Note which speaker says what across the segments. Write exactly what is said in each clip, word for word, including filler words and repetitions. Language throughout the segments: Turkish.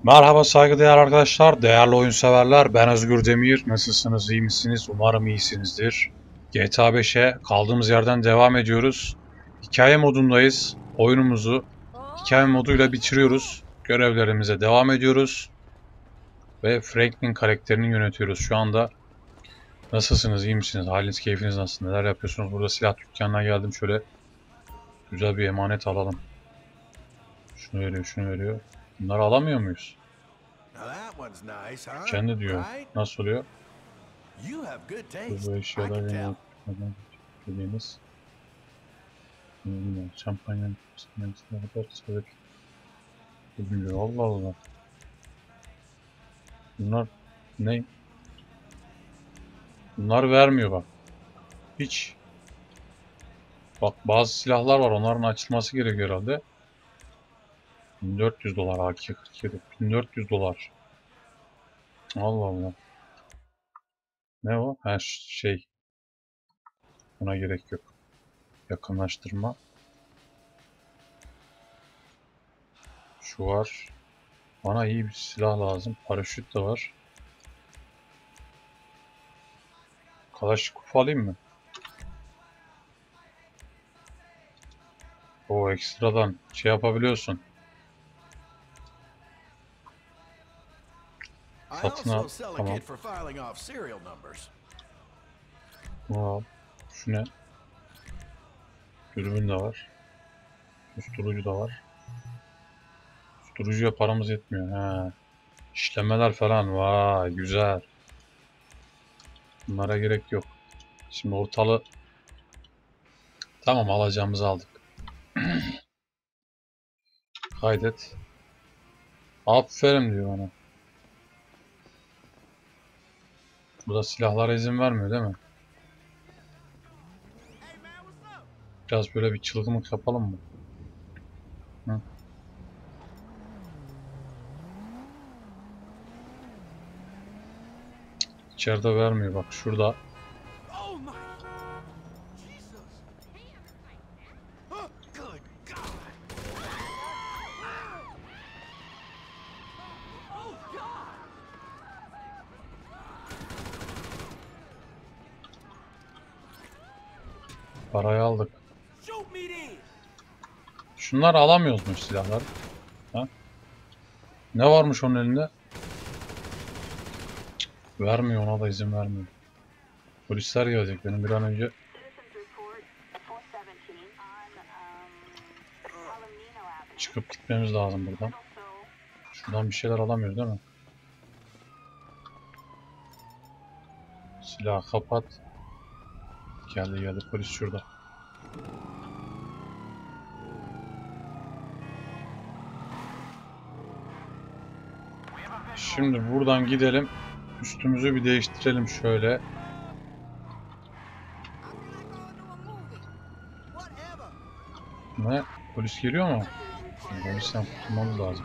Speaker 1: Merhaba saygıdeğer arkadaşlar, değerli oyun severler. Ben Özgür Demir. Nasılsınız, iyi misiniz? Umarım iyisinizdir. G T A beşe kaldığımız yerden devam ediyoruz. Hikaye modundayız. Oyunumuzu hikaye moduyla bitiriyoruz. Görevlerimize devam ediyoruz. Ve Franklin karakterini yönetiyoruz şu anda. Nasılsınız, iyi misiniz? Haliniz, keyfiniz nasıl? Neler yapıyorsunuz? Burada silah dükkanına geldim. Şöyle güzel bir emanet alalım. Şunu veriyor, şunu veriyor. Bunları alamıyor muyuz? Kendi diyor. Nasıl oluyor? Bu eşyalar yeni dediğiniz şampanya ne kadar sebep bilmiyor. Allah Allah. Bunlar ne? Bunlar vermiyor bak. Hiç. Bak bazı silahlar var. Onların açılması gerekiyor herhalde. bin dört yüz dolar A K kırk yedi. bin dört yüz dolar. Allah Allah. Ne o? Her şey. Buna gerek yok. Yakınlaştırma. Şu var. Bana iyi bir silah lazım. Paraşüt de var. Kalaşnikov alayım mı? O ekstradan şey yapabiliyorsun. Satın al. Tamam. Wow. Şu ne? Dürbün de var. Susturucu da var. Susturucuya paramız yetmiyor. He. İşlemeler falan. Vay güzel. Bunlara gerek yok. Şimdi ortalığı tamam, alacağımızı aldık. Kaydet. Aferin diyor bana. Burada silahlara izin vermiyor değil mi? Biraz böyle bir çılgınlık yapalım mı? Hı. İçeride vermiyor bak şurada. Parayı aldık. Şunları alamıyoruzmuş silahlar. Ha? Ne varmış onun elinde? Cık, vermiyor, ona da izin vermiyor. Polisler gelecek, benim bir an önce çıkıp gitmemiz lazım buradan. Şuradan bir şeyler alamıyoruz değil mi? Silahı kapat. Geldi geldi, polis şurada. Şimdi buradan gidelim. Üstümüzü bir değiştirelim şöyle. Ne? Polis geliyor mu? Polisten kurtulmamız lazım.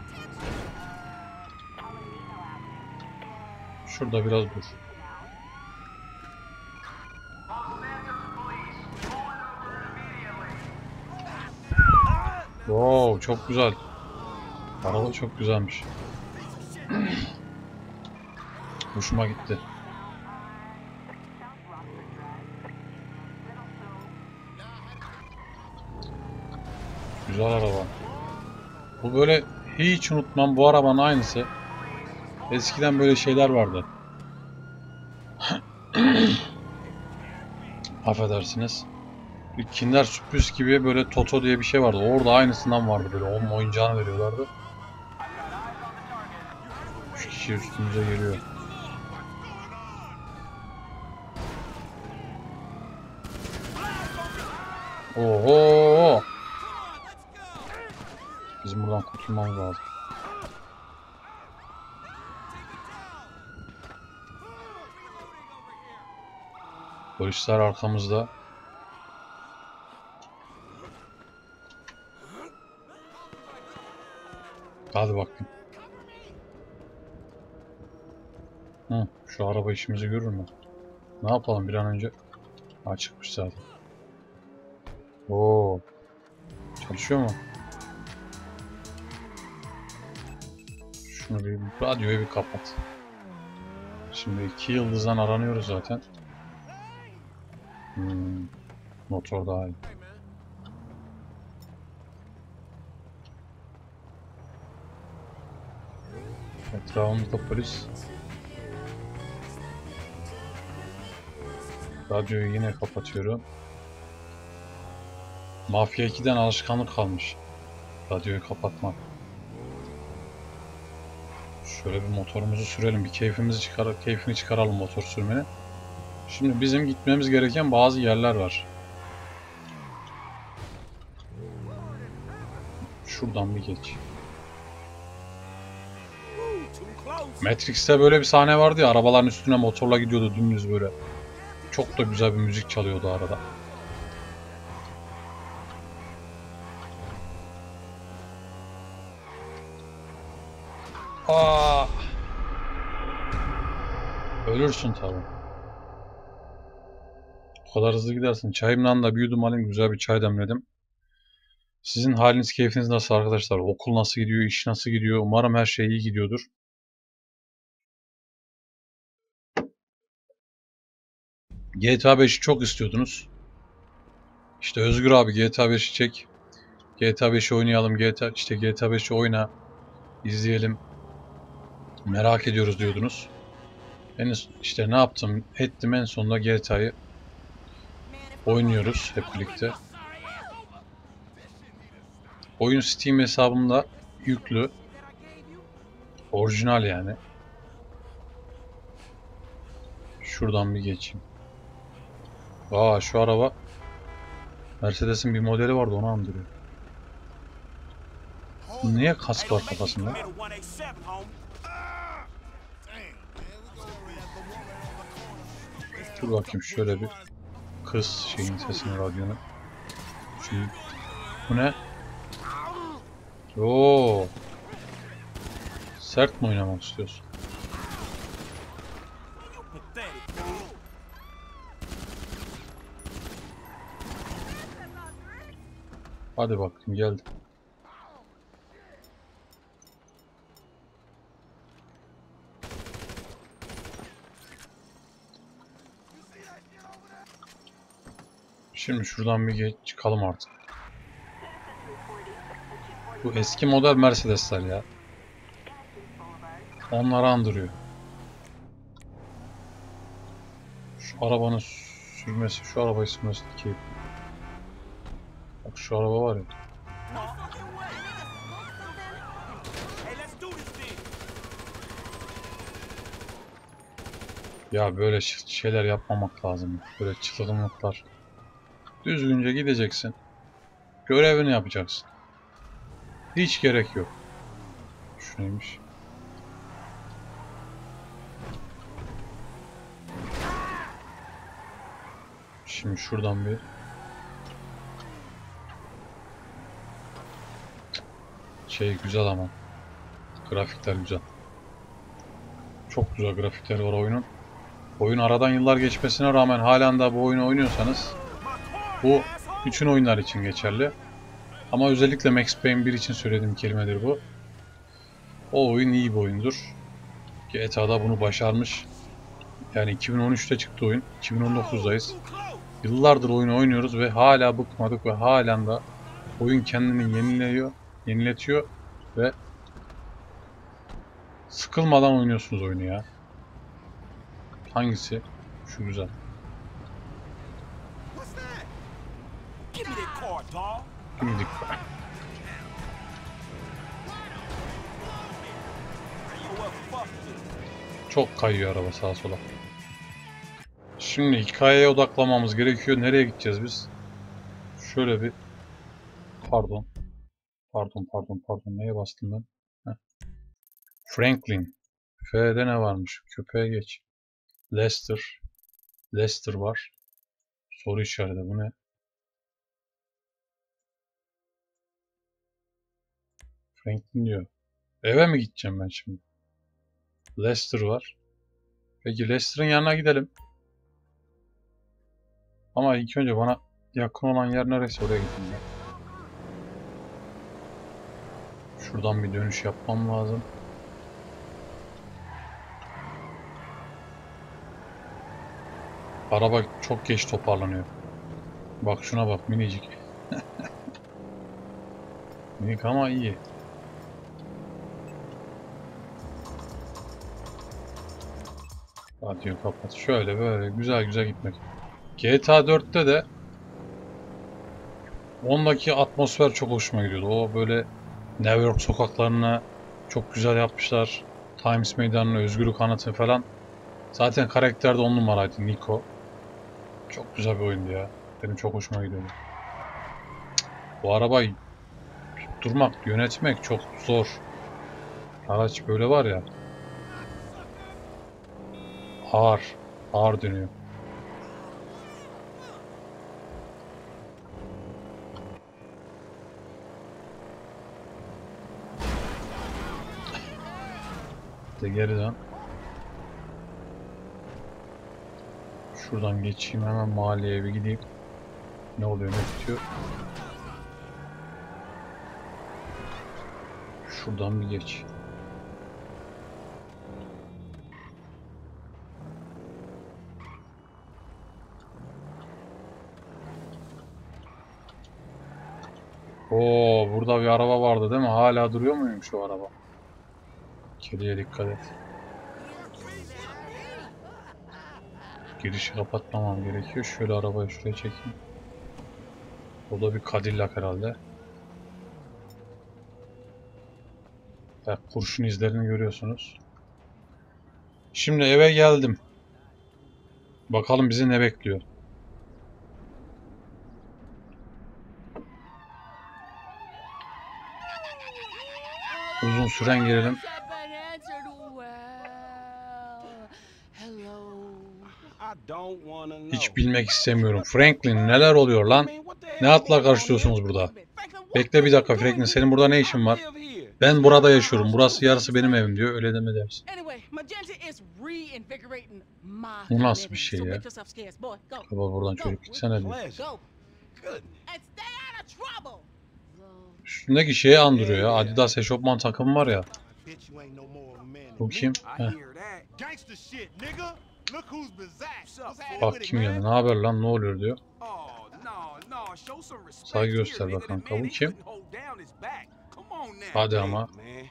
Speaker 1: Şurada biraz dur. Wow, çok güzel. Araba çok güzelmiş. Hoşuma gitti. Güzel araba. Bu böyle hiç unutmam, bu arabanın aynısı. Eskiden böyle şeyler vardı. Affedersiniz. Bir Kinder sürpriz gibi böyle Toto diye bir şey vardı. Orada aynısından vardı, böyle onun oyuncağını veriyorlardı. Üç kişi üstümüze geliyor. Oho! Bizim buradan kurtulmamız lazım. Polisler arkamızda. Hadi bakayım. Hı, şu araba işimizi görür mü? Ne yapalım bir an önce? Ha, çıkmış zaten. Oo. Çalışıyor mu? Şunu bir radyoyu bir kapat. Şimdi iki yıldızdan aranıyoruz zaten. Hmm, motor daha iyi. Etrafımızda polis. Radyoyu yine kapatıyorum. Mafya ikiden alışkanlık kalmış. Radyoyu kapatmak. Şöyle bir motorumuzu sürelim. Bir keyfimizi çıkar, keyfini çıkaralım motor sürmenin. Şimdi bizim gitmemiz gereken bazı yerler var. Şuradan bir geç. Matrix'te böyle bir sahne vardı ya, arabaların üstüne motorla gidiyordu dümdüz böyle. Çok da güzel bir müzik çalıyordu arada. Aa! Ölürsün tabii. O kadar hızlı gidersin. Çayımdan da bir yudum alayım, güzel bir çay demledim. Sizin haliniz, keyfiniz nasıl arkadaşlar? Okul nasıl gidiyor, iş nasıl gidiyor? Umarım her şey iyi gidiyordur. G T A beşi çok istiyordunuz. İşte Özgür abi G T A beşi çek. G T A beşi oynayalım. G T A işte G T A beşi oyna. İzleyelim. Merak ediyoruz diyordunuz. Ben işte ne yaptım? Ettim, en sonunda G T A'yı oynuyoruz hep birlikte. Oyun Steam hesabımda yüklü. Orijinal yani. Şuradan bir geçeyim. Aa, şu araba Mercedes'in bir modeli vardı, onu andırıyor. Niye kask var kafasında? Dur bakayım şöyle bir kız şeyin sesini, radyonun. Şu, bu ne? Oo. Sert mi oynamak istiyorsun? Hadi bakayım, geldi. Şimdi şuradan bir geç çıkalım artık. Bu eski model Mercedesler ya. Onları andırıyor. Şu arabanın sürmesi, şu arabayı sürmesi keyifli. Bak şu araba var ya. Ya böyle şeyler yapmamak lazım. Böyle çılgınlıklar. Düzgünce gideceksin. Görevini yapacaksın. Hiç gerek yok. Şu neymiş? Şimdi şuradan bir şey güzel ama. Grafikler güzel. Çok güzel grafikler var oyunun. Oyun aradan yıllar geçmesine rağmen halen daha bu oyunu oynuyorsanız, bu bütün oyunlar için geçerli. Ama özellikle Max Payne bir için söylediğim kelimedir bu. O oyun iyi bir oyundur. G T A'da bunu başarmış. Yani iki bin on üçte çıktı oyun. iki bin on dokuzdayız. Yıllardır oyunu oynuyoruz ve hala bıkmadık ve halen de oyun kendini yeniliyor, yeniletiyor ve sıkılmadan oynuyorsunuz oyunu ya. Hangisi? Şu güzel. Şimdi çok kayıyor araba sağa sola. Şimdi hikayeye odaklamamız gerekiyor. Nereye gideceğiz biz? Şöyle bir... Pardon. Pardon, pardon, pardon. Neye bastım ben? Heh. Franklin. F'de ne varmış? Köpeğe geç. Lester. Lester var. Soru işareti. Bu ne? Franklin diyor. Eve mi gideceğim ben şimdi? Lester var. Peki Lester'ın yanına gidelim. Ama ilk önce bana yakın olan yer neresi, oraya gideyim ben. Şuradan bir dönüş yapmam lazım. Araba çok geç toparlanıyor. Bak şuna bak, minicik. Minik ama iyi. Radyoyu kapat. Şöyle böyle güzel güzel gitmek. G T A dörtte de ondaki atmosfer çok hoşuma gidiyordu. O böyle New York sokaklarını çok güzel yapmışlar. Times Meydanı'nı, Özgürlük Anıtı falan. Zaten karakter de on numaraydı, Niko. Çok güzel bir oyundu ya. Benim çok hoşuma gidiyordu. Bu arabayı durmak, yönetmek çok zor. Araç böyle var ya. Ağır. Ağır dönüyor. De geri dön. Şuradan geçeyim, hemen mahalleye bir gideyim. Ne oluyor, ne bitiyor? Şuradan bir geç. Oo, burada bir araba vardı değil mi? Hala duruyor muymuş o araba? Kediye dikkat et. Girişi kapatmamam gerekiyor. Şöyle arabayı şuraya çekeyim. O da bir Cadillac herhalde. Evet, kurşun izlerini görüyorsunuz. Şimdi eve geldim. Bakalım bizi ne bekliyor. Uzun süren gerilim. Hiç bilmek istemiyorum. Franklin, neler oluyor lan? Ne atlar karıştırıyorsunuz burada? Bekle bir dakika Franklin, senin burada ne işin var? Ben burada yaşıyorum. Burası yarısı benim evim diyor. Öyle deme dersin. Bu nasıl bir şey ya? Baba buradan çocuk gitsene diyor. Üstündeki şeyi andırıyor ya. Adidas eşofman takımı var ya. Bu kim? Heh. Bak kim geldi. Ne haber lan? Ne oluyor diyor. Saygı göster bak kanka. Bu kim? Hadi ama.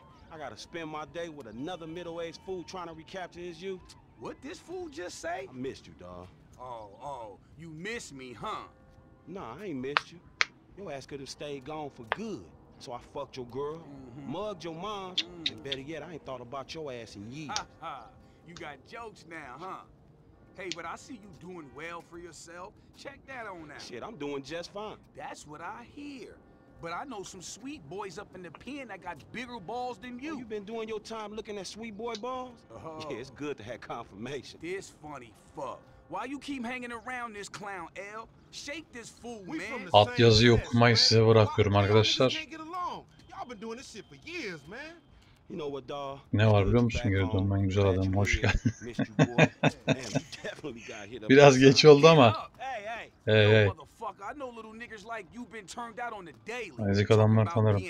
Speaker 2: What this fool just say? I missed you, dawg. Oh, oh, you miss me, huh? Nah, I ain't missed you. Your ass could have stayed gone for good. So I fucked your girl, mm-hmm. mugged your mom, mm. and better yet, I ain't thought about your ass in years. Ha ha, you got jokes now, huh? Hey, but I see you doing well for yourself. Check that on out. Shit, I'm doing just fine. That's what I hear. But I know some sweet boys up in the pen that got bigger balls than you. Oh, you been doing your time looking at sweet boy balls? Uh-huh. Yeah, it's good to have confirmation. This funny fuck. Why you keep hanging around this clown, L? Shake this fool, man.
Speaker 1: Alt yazıyı okumayı size bırakıyorum arkadaşlar. Ne var biliyor musun? Geri dönmen güzel adam. Hoş geldin. Biraz geç oldu ama. Hey hey. Ezik adamlar tanırım.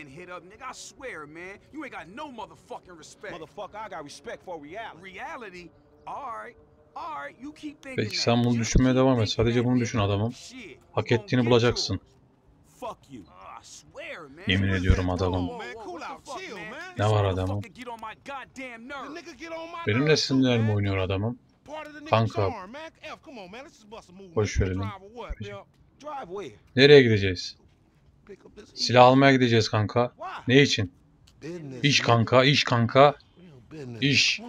Speaker 1: Peki sen bunu düşünmeye devam et. Sadece bunu düşün adamım. Hak ettiğini bulacaksın. Yemin ediyorum adamım. Ne var adamım? Benim de sinirlerim oynuyor adamım. Kanka. Boş verelim. Nereye gideceğiz? Silah almaya gideceğiz kanka. Ne için? İş kanka, iş kanka. İş.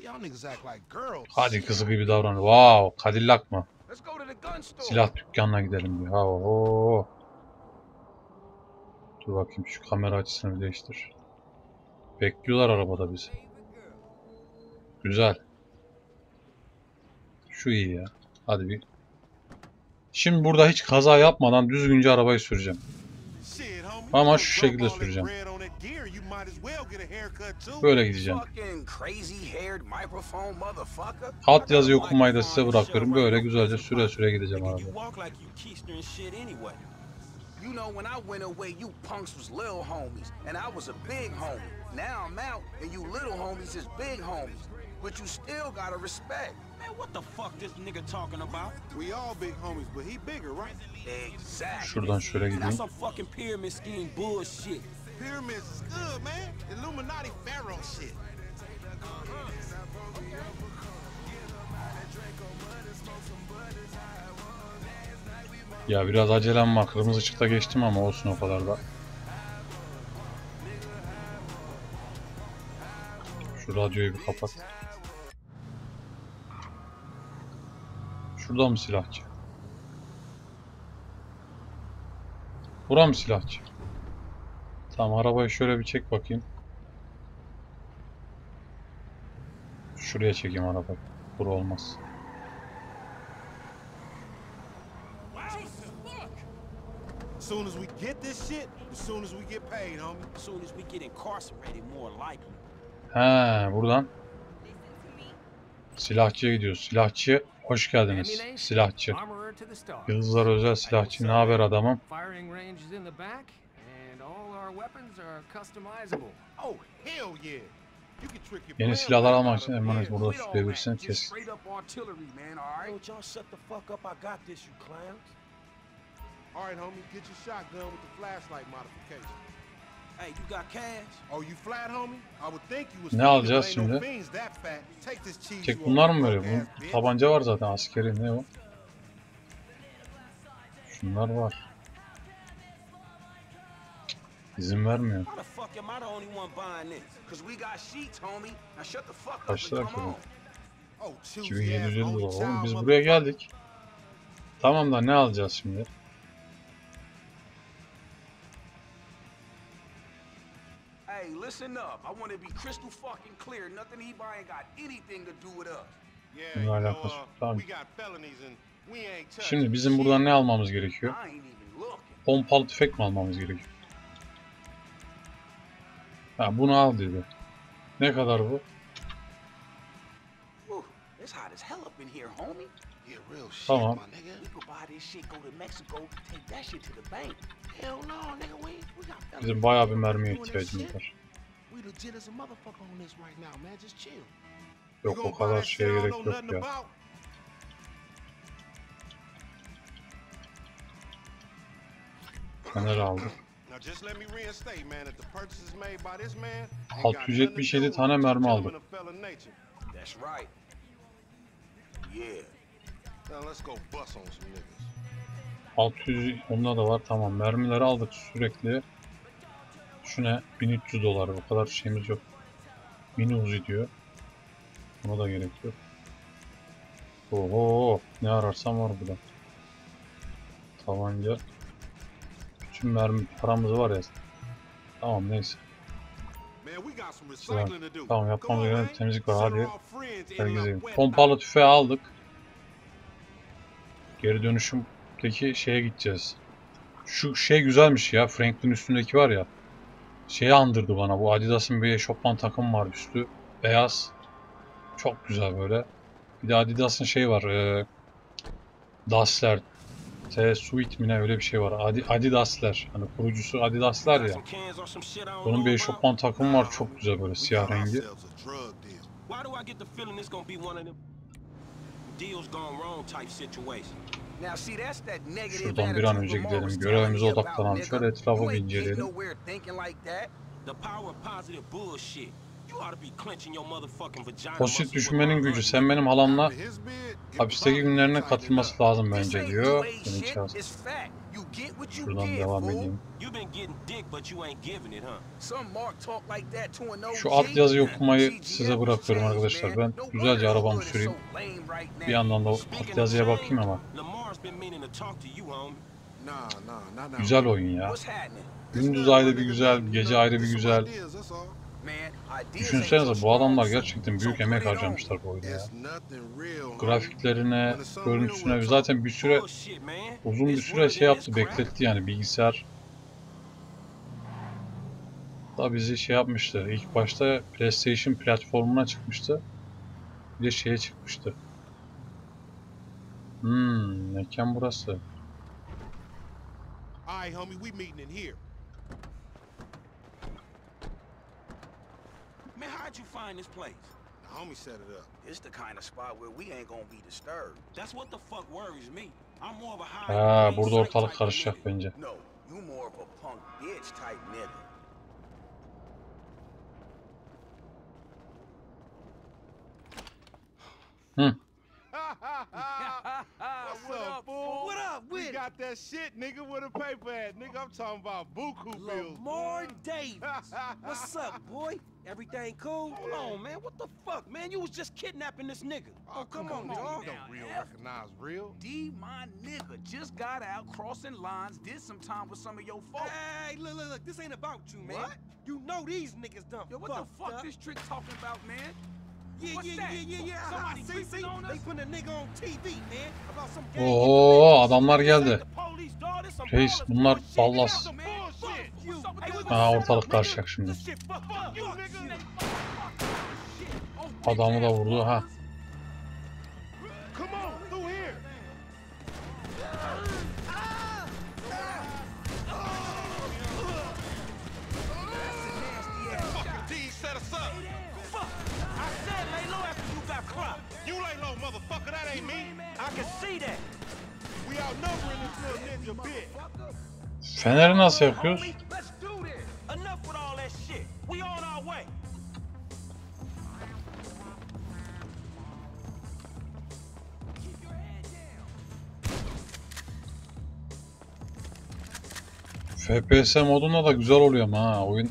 Speaker 1: Hadi kızı gibi davran. Wow, Cadillac mı? Silah dükkanına gidelim diyor. Oo. Dur bakayım şu kamera açısını bir değiştir. Bekliyorlar arabada bizi. Güzel. Şu iyi ya. Hadi bir. Şimdi burada hiç kaza yapmadan düzgünce arabayı süreceğim. Ama şu şekilde süreceğim. Böyle gideceğim. Alt yazıyı okumayı da size bırakıyorum. Böyle güzelce süre süre gideceğim arabaya.
Speaker 2: You know, when I went away, you punks was little homies, and I was a big homie. Now I'm out, and you little homies is big homies. But you still gotta respect.
Speaker 1: Şuradan şöyle gideyim. Ya biraz acelem var. Kırmızı ışıkta geçtim ama olsun o kadar da. Şu radyoyu bir kapat. Şurada mı silahçı? Bura mı silahçı? Tamam, arabayı şöyle bir çek bakayım. Şuraya çekeyim arabayı. Bura olmaz.
Speaker 2: As soon as we get this shit, as soon as we get paid, homie. As soon as we get incarcerated, more likely.
Speaker 1: He, buradan silahçıya gidiyoruz. Silahçı, hoş geldiniz. Silahçı. Yıldızlar özel silahçı. Ne haber adamım? Yeni silahlar almak için emanet burada sürebilirsin. Kes.
Speaker 2: Alright, homie, get your shotgun with the flashlight modification. Hey, you got cash? Oh, you flat, homie? I would think you was.
Speaker 1: Ne alacağız şimdi? Tek bunlar mı böyle? Bu tabanca var zaten, askeri. Ne o? Şunlar var. İzin vermiyor. Kaç lira ki bu? iki bin yedi yüz elli dolar. Oğlum biz buraya geldik. Tamam da ne alacağız şimdi?
Speaker 2: Hey, listen up. I want to be crystal fucking clear. Nothing he buying got anything to do with us.
Speaker 1: Bununla alakası yok. Tamam. Şimdi bizim buradan ne almamız gerekiyor? Pompalı tüfek mi almamız gerekiyor? Ha, bunu al dedi. Ne kadar bu? Tamam. Bizim bayağı bir mermiye ihtiyacımız var. Yok, o kadar şeye gerek yok ya. Fener aldık. altı yüz yetmiş yedi tane mermi aldık. altı yüz onda da var, tamam. Mermileri aldık sürekli. Şu ne? bin üç yüz dolar, o kadar şeyimiz yok. Mini Uzi diyor. Buna da gerek yok. Oho, ne ararsam var burada. Tabanca. Bütün mermi paramız var ya. Tamam, neyse. Tamam, tamam, yapmamız gereken temizlik var, hadi. Herkese. Pompalı tüfeği aldık. Geri dönüşümdeki şeye gideceğiz. Şu şey güzelmiş ya, Franklin üstündeki var ya. Şeyi andırdı bana, bu Adidas'ın bir eşofman takım var üstü. Beyaz. Çok güzel böyle. Bir de Adidas'ın şey var. E, Dassler. T-Suite mi ne, öyle bir şey var. Adi, Adidas'ler. Hani kurucusu Adidas'lar ya. Bunun bir eşofman takımı var, çok güzel böyle siyah rengi. Şuradan bir an önce gidelim. Görevimize odaklanalım. Şöyle etrafı bir inceleyelim. Pozitif düşünmenin gücü. Sen benim halamla hapisteki günlerine katılması lazım bence diyor. Şuradan devam edeyim. Şu alt yazıyı okumayı size bırakıyorum arkadaşlar. Ben güzelce arabamı süreyim. Bir yandan da alt yazıya bakayım ama. Güzel oyun ya. Gündüz ayrı bir güzel, gece ayrı bir güzel. Düşünsenize, bu adamlar gerçekten büyük emek harcamışlar bu oyuna ya. Grafiklerine, görüntüsüne, zaten bir süre, uzun bir süre şey yaptı, bekletti yani bilgisayar. Da bizi şey yapmıştı. İlk başta PlayStation platformuna çıkmıştı. Bir de şeye çıkmıştı. Hmm, mekan burası.
Speaker 2: homie set it up. It's the kind of spot where we ain't gonna be disturbed. That's what the fuck worries me. I'm more of a high.
Speaker 1: Ha, burada ortalık karışacak bence.
Speaker 2: No, you more of a punk bitch type nigga.
Speaker 1: Hı.
Speaker 2: What's up, fool? What up with it? We got that shit, nigga. Where the paper at, nigga? I'm talking about buku bills. Lamar Davis. What's up, boy? Everything cool? Hold on, man. What the fuck, man? You was just kidnapping this nigga. Oh, oh come, come on, dog. Don't real recognize real. D, my nigga, just got out crossing lines, did some time with some of your folks. Hey, look, look, look. This ain't about you, man. What? You know these niggas done. Yo, what the fuck up? This trick talking about, man? Yeah, yeah, yeah, yeah, yeah. Somebody see, see, they put a nigga on T V, man. About some gang.
Speaker 1: Oo, adamlar geldi. Reis, bunlar ballas. Ha, ortalık karışacak şimdi. Adamı da vurdu ha.
Speaker 2: You lay low, motherfucker. That ain't me. I can see that. We outnumbering this little ninja bit.
Speaker 1: Feneri nasıl yakıyoruz?
Speaker 2: Let's do this. Enough with all that shit. We on our way. Keep your head down.
Speaker 1: F P S modunda da güzel oluyor ama ha oyun.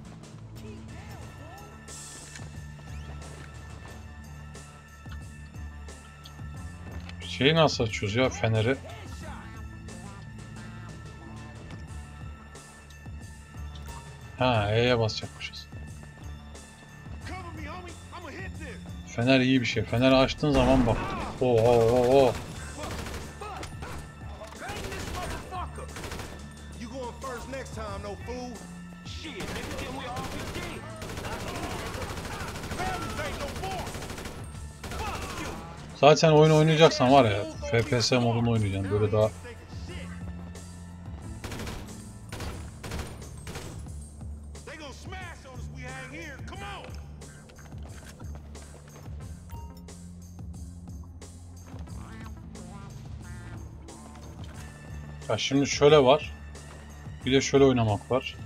Speaker 1: Şeyi nasıl açıyoruz ya, feneri? Ha, E'ye basacakmışız. Fener iyi bir şey. Feneri açtığın zaman bak. Oo oo oo. Zaten oyun oynayacaksan var ya, F P S modunu oynayacaksın böyle daha. Ya şimdi şöyle var. Bir de şöyle oynamak var.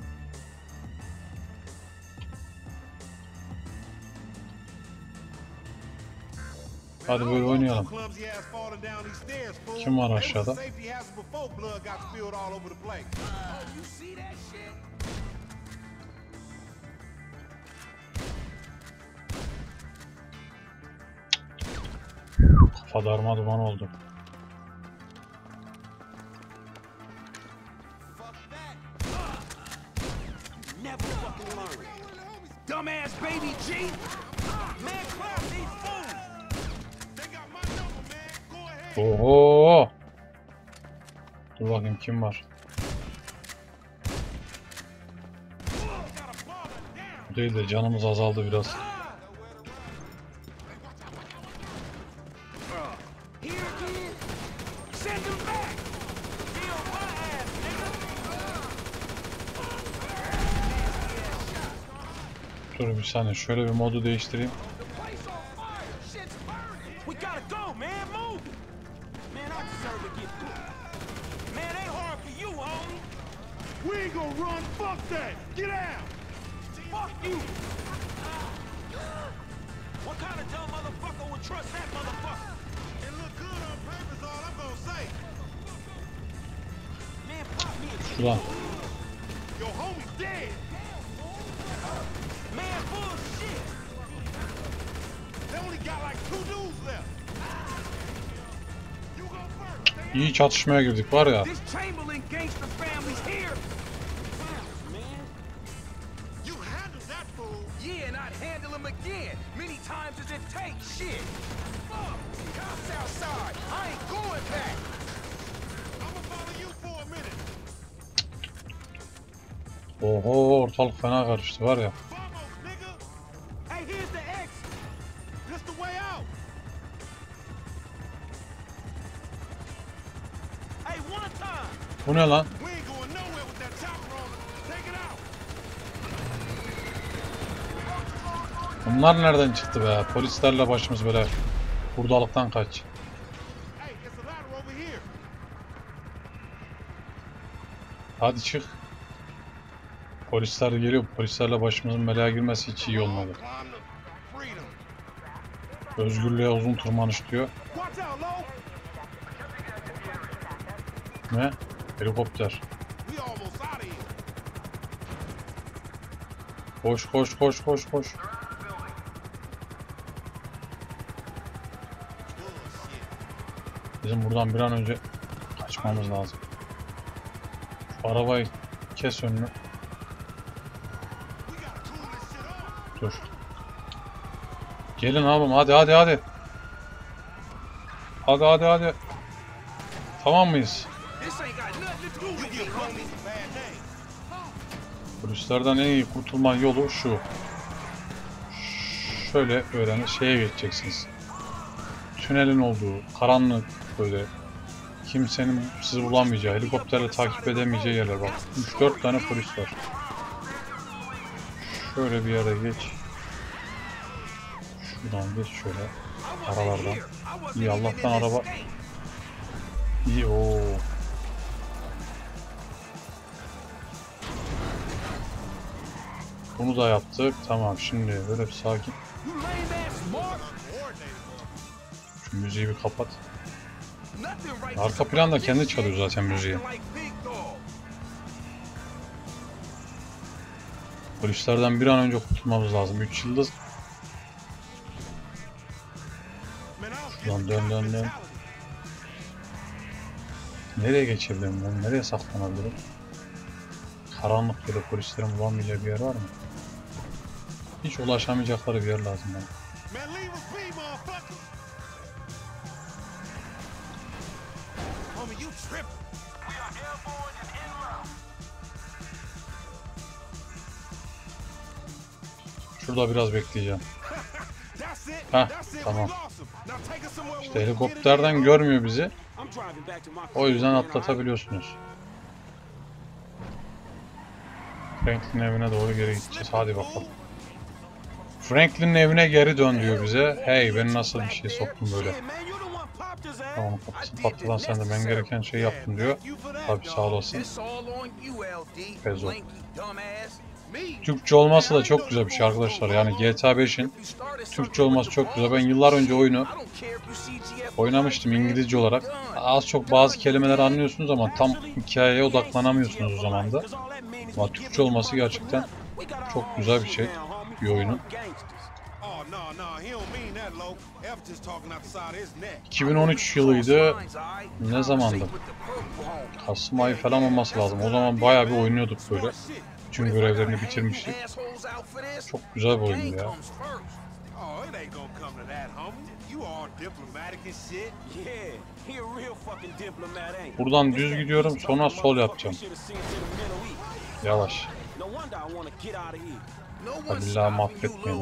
Speaker 1: Hadi böyle oynayalım. Kim var aşağıda? Kafa darma duman oldu.
Speaker 2: Dumbass baby G. Man, clap these fools. They got my number, man. Go ahead.
Speaker 1: Oho. Dur bakayım kim var. Bu değil de canımız azaldı biraz. Dur bir saniye, şöyle bir modu değiştireyim. Şuradan. İyi çatışmaya girdik var ya. Oho, ortalık fena karıştı var ya. Bu ne lan? Bunlar nereden çıktı be? Polislerle başımız böyle. Hurdalıktan kaç. Hadi çık. Polisler geliyor. Polislerle başımızın belaya girmesi hiç iyi olmadı. Özgürlüğe uzun tırmanış diyor. Ne? Helikopter. Koş koş koş koş koş. Bizim buradan bir an önce kaçmamız lazım. Şu arabayı kes önünü. Dur. Gelin abim, hadi hadi hadi. Hadi hadi hadi. Tamam mıyız? Polislerden en iyi kurtulma yolu şu. Şöyle böyle şeye geçeceksiniz. Tünelin olduğu, karanlık böyle kimsenin sizi bulamayacağı, helikopterle takip edemeyeceği yerler bak. üç dört tane polis var. Şöyle bir yere geç. Şuradan geç şöyle. Aralardan. İyi, Allah'tan araba. İyi, ooo. Bunu da yaptık. Tamam, şimdi böyle bir sakin. Şu müziği bir kapat. Arka planda kendi çalıyor zaten müziği. Polislerden bir an önce kurtulmamız lazım. üç yıldız. Şuradan dön dön dön. Nereye geçebilirim ben? Nereye saklanabilirim? Karanlık böyle polislerin bulamayacağı bir yer var mı? Hiç ulaşamayacakları bir yer lazım bana. Şurada biraz bekleyeceğim. Heh, tamam. İşte helikopterden görmüyor bizi. O yüzden atlatabiliyorsunuz. Franklin'in evine doğru geri gideceğiz. Hadi bakalım. Franklin'in evine geri dön diyor bize. Hey, ben nasıl bir şey soktum böyle. Tamam, kapısını patladan sen de ben gereken şeyi yaptın diyor. Tabii, sağ olasın. Pezo. Türkçe olması da çok güzel bir şey arkadaşlar. Yani G T A beşin Türkçe olması çok güzel. Ben yıllar önce oyunu oynamıştım İngilizce olarak. Az çok bazı kelimeler anlıyorsunuz ama tam hikayeye odaklanamıyorsunuz o zaman da. Ama Türkçe olması gerçekten çok güzel bir şey bir oyunun. iki bin on üç yılıydı. Ne zamandı? Kasım ayı falan olması lazım. O zaman bayağı bir oynuyorduk böyle. Tüm görevlerini bitirmiştik. Çok güzel bir oyundu ya. Buradan düz gidiyorum, sonra sol yapacağım. Yavaş. Billahi mahvetmeyin.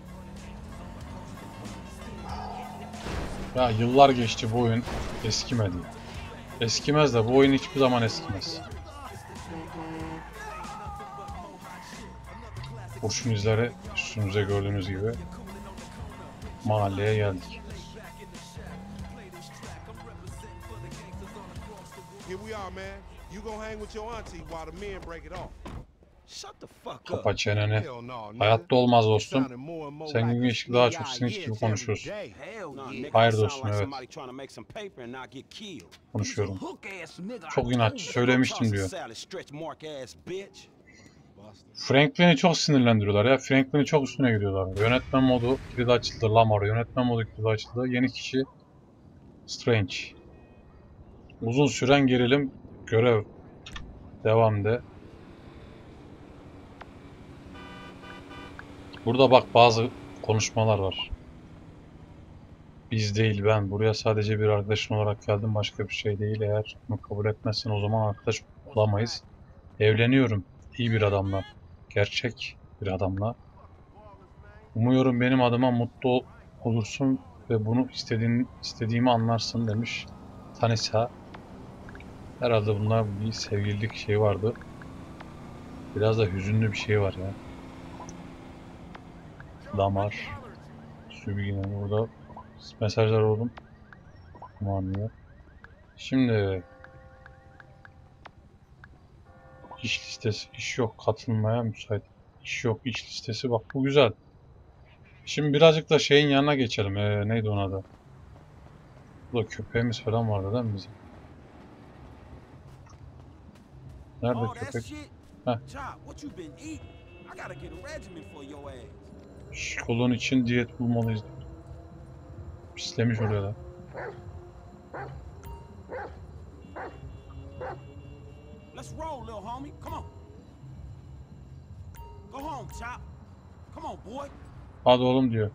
Speaker 1: Ya yıllar geçti, bu oyun eskimedi. Eskimez de bu oyun hiçbir zaman eskimez. Kurşun izleri üstümüze gördüğünüz gibi mahalleye geldik. Kapa çeneni. Hayatta olmaz dostum. Sen gün geçtikçe daha çok sinir gibi konuşuyorsun. Hayır dostum, evet. Konuşuyorum. Çok inatçı, söylemiştim diyor. Franklin'i çok sinirlendiriyorlar ya. Franklin'i çok üstüne gidiyorlar. Yönetmen modu kilidi açıldı. Lamar yönetmen modu kilidi açıldı. Yeni kişi Strange. Uzun süren gerilim. Görev. Devam de. Burada bak bazı konuşmalar var. Biz değil, ben. Buraya sadece bir arkadaşın olarak geldim. Başka bir şey değil. Eğer bunu kabul etmezsen o zaman arkadaş olamayız. Evleniyorum. İyi bir adamla. Gerçek bir adamla. Umuyorum benim adıma mutlu olursun ve bunu istediğin, istediğimi anlarsın demiş Tanisa. Herhalde bunlar bir sevgililik şey vardı. Biraz da hüzünlü bir şey var ya. damar, sübigine burada mesajlar oldum. Tamam. Şimdi iş listesi, iş yok, katılmaya müsait. İş yok, iş listesi, bak bu güzel. Şimdi birazcık da şeyin yanına geçelim. Ee, neydi onun adı? Burada köpeğimiz falan vardı değil mi bizim? Nerede köpek? Heh. Şkolun için diyet bulmalıyız. Pislemiş oraya da.
Speaker 2: Let's roll, little homie. Come on. Go home, Chop. Come on, boy.
Speaker 1: Hadi oğlum diyor.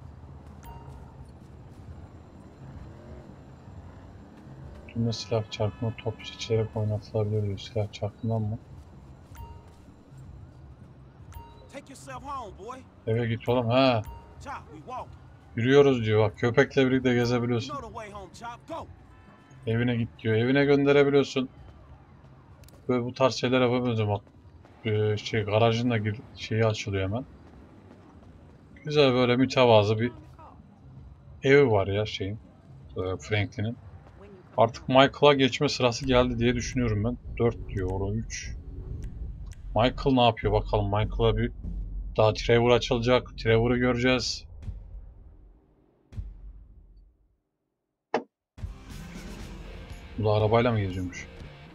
Speaker 1: Tümde silah çarpımı top seçerek oynatılabilir diyor. Silah çarpımından mı?
Speaker 2: Take yourself home, boy.
Speaker 1: Eve git oğlum. Ha.
Speaker 2: Chop, we walk.
Speaker 1: Yürüyoruz diyor. Bak köpekle birlikte gezebiliyorsun.
Speaker 2: You know the way home, Chop. Go.
Speaker 1: Evine git diyor. Evine gönderebiliyorsun. Böyle bu tarz şeyler yapabiliyorsun. Bak ee, şey garajın da gir, şeyi açılıyor hemen. Güzel böyle mütevazı bir evi var ya şeyin. E, Franklin'in. Artık Michael'a geçme sırası geldi diye düşünüyorum ben. dört diyor, orada üç. Michael ne yapıyor bakalım. Michael'a bir daha Trevor açılacak. Trevor'ı göreceğiz. Bu da arabayla mı geziyormuş?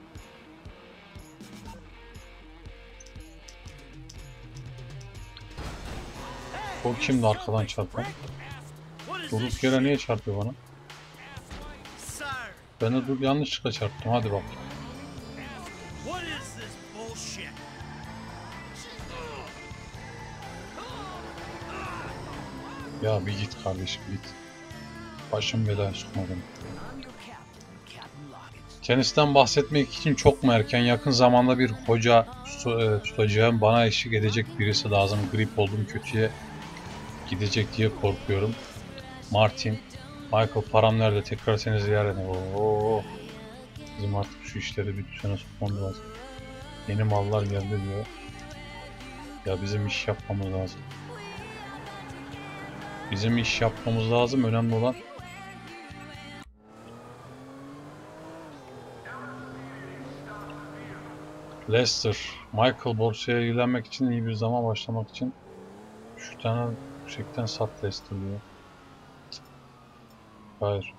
Speaker 1: O kimdi arkadan çarpan? Durduk yere niye çarpıyor bana? Ben de dur yanlışlıkla çarptım. Hadi bak. Ya bir git kardeşim git. Başım belaya sokma beni. Tenisten bahsetmek için çok mu erken? Yakın zamanda bir hoca tutacağım. Bana eşlik edecek birisi lazım. Grip oldum, kötüye gidecek diye korkuyorum. Martin. Michael, param nerede? Tekrar seni ziyaret edeyim. Oo. Bizim artık şu işleri bir düzene sokmamız lazım. Yeni mallar geldi diyor. Ya bizim iş yapmamız lazım. Bizim iş yapmamız lazım. Önemli olan Lester. Michael, borsaya ilgilenmek için iyi bir zaman başlamak için şu tane yüksekten sat Lester diyor. Hayır.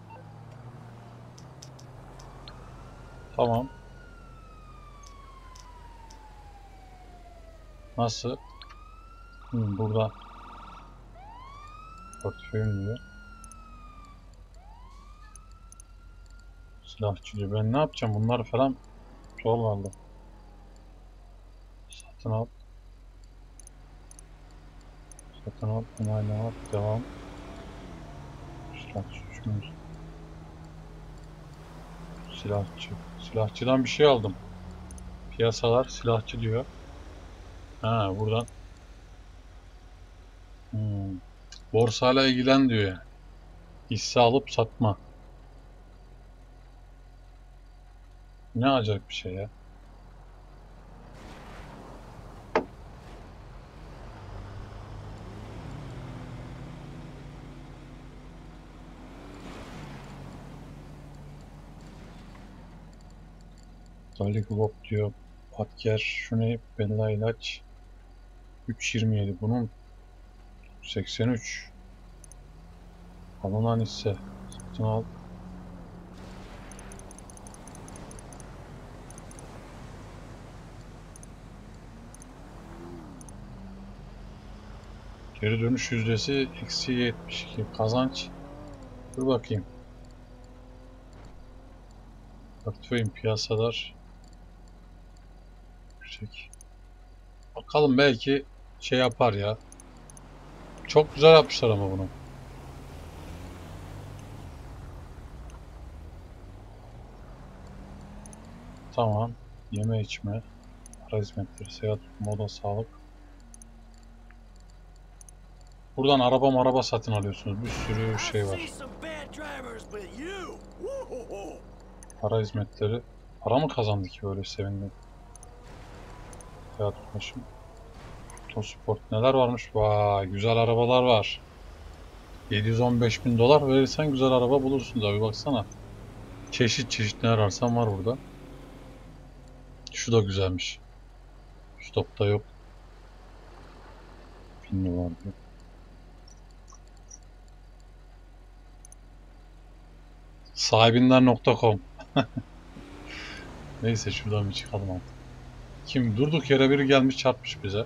Speaker 1: Tamam. Nasıl? Hmm, burada portföyüm diyor. Silahçı diyor. Ben ne yapacağım? Bunları falan zor vardı. Satın al. Satın al. Onaylama. Devam. Silahçı üçümüz. Silahçı. Silahçıdan bir şey aldım. Piyasalar silahçı diyor. Ha buradan. Hmm. Borsayla ilgilen diyor yani. Hisse alıp satma. Ne acayip bir şey ya. Dalikubop diyor. Patker. Şu ne? Bella ilaç. üç yirmi yedi. Bunun seksen üç. Alınan hisse. Satın al. Geri dönüş yüzdesi eksi yetmiş iki. Kazanç. Dur bakayım. Portföyüm, piyasalar. Yüksek. Bakalım belki şey yapar ya. Çok güzel yapmışlar ama bunu. Tamam. Yeme içme. Para hizmetleri, seyahat, moda, sağlık. Buradan araba araba satın alıyorsunuz. Bir sürü şey var. Para hizmetleri. Para mı kazandı ki böyle sevindim. Seyahat ulaşım. Motorsport neler varmış? Vay, güzel arabalar var. yedi yüz on beş bin dolar verirsen güzel araba bulursun da bir baksana. Çeşit çeşit ne ararsan var burada. Şu da güzelmiş. Stopta yok. bin dolar diyor. Sahibinden nokta com. Neyse şuradan bir çıkalım artık. Kim? Durduk yere biri gelmiş çarpmış bize.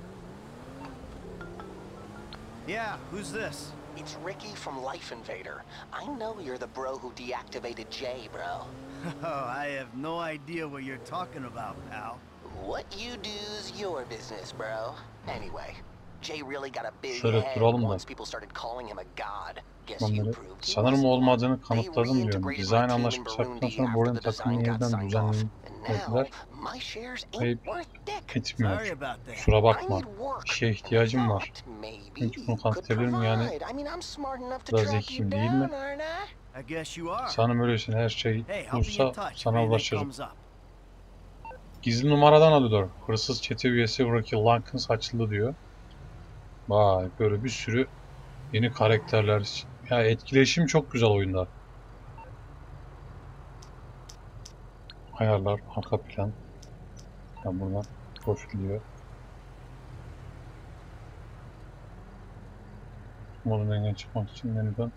Speaker 3: Yeah, who's this?
Speaker 4: It's Ricky from Life Invader. I know you're the bro who deactivated Jay, bro.
Speaker 3: Oh, I have no idea what you're talking about, pal.
Speaker 4: What you do's your business, bro. Anyway, Jay really got a big
Speaker 1: Şöyle
Speaker 4: head
Speaker 1: duralım da.
Speaker 4: once people started calling him a god. Guess you
Speaker 1: Onları
Speaker 4: proved he
Speaker 1: sanırım
Speaker 4: wasn't.
Speaker 1: olmadığını
Speaker 4: They
Speaker 1: kanıtladım diyorum.
Speaker 4: reintegrated
Speaker 1: Dizayn
Speaker 4: my team in
Speaker 1: anlaşması yaptıktan
Speaker 4: Burundi
Speaker 1: sonra
Speaker 4: after
Speaker 1: Bor'un
Speaker 4: the
Speaker 1: takımını
Speaker 4: design got
Speaker 1: yeniden
Speaker 4: signed off. And now
Speaker 1: düzenlediler.
Speaker 4: my shares
Speaker 1: Kayıp
Speaker 4: ain't worth dick.
Speaker 1: etmiyor.
Speaker 3: Sorry about that.
Speaker 1: Kusura
Speaker 4: I
Speaker 1: bakma.
Speaker 4: need work.
Speaker 1: Bir şeye ihtiyacım var.
Speaker 4: That maybe
Speaker 1: Çünkü bunu
Speaker 4: you could
Speaker 1: kanıtlayabilirim yani.
Speaker 4: provide. I mean, I'm smart enough to
Speaker 1: Biraz
Speaker 4: track you
Speaker 1: zekiyim değil mi?
Speaker 4: down, aren't I?
Speaker 3: I guess you are.
Speaker 1: Sanırım öylesin, her şey
Speaker 3: Hey, I'll be in
Speaker 1: olursa
Speaker 3: touch if
Speaker 1: sana
Speaker 3: anything
Speaker 1: ulaşırım.
Speaker 3: comes up.
Speaker 1: Gizli numaradan alıyorlar. Hırsız çete üyesi Rocky Lankins açıldı diyor. Vay, böyle bir sürü yeni karakterler. Ya etkileşim çok güzel oyunda. Ayarlar, arka plan. Ya buradan profil diyor. Modun engel çıkmak için menüden.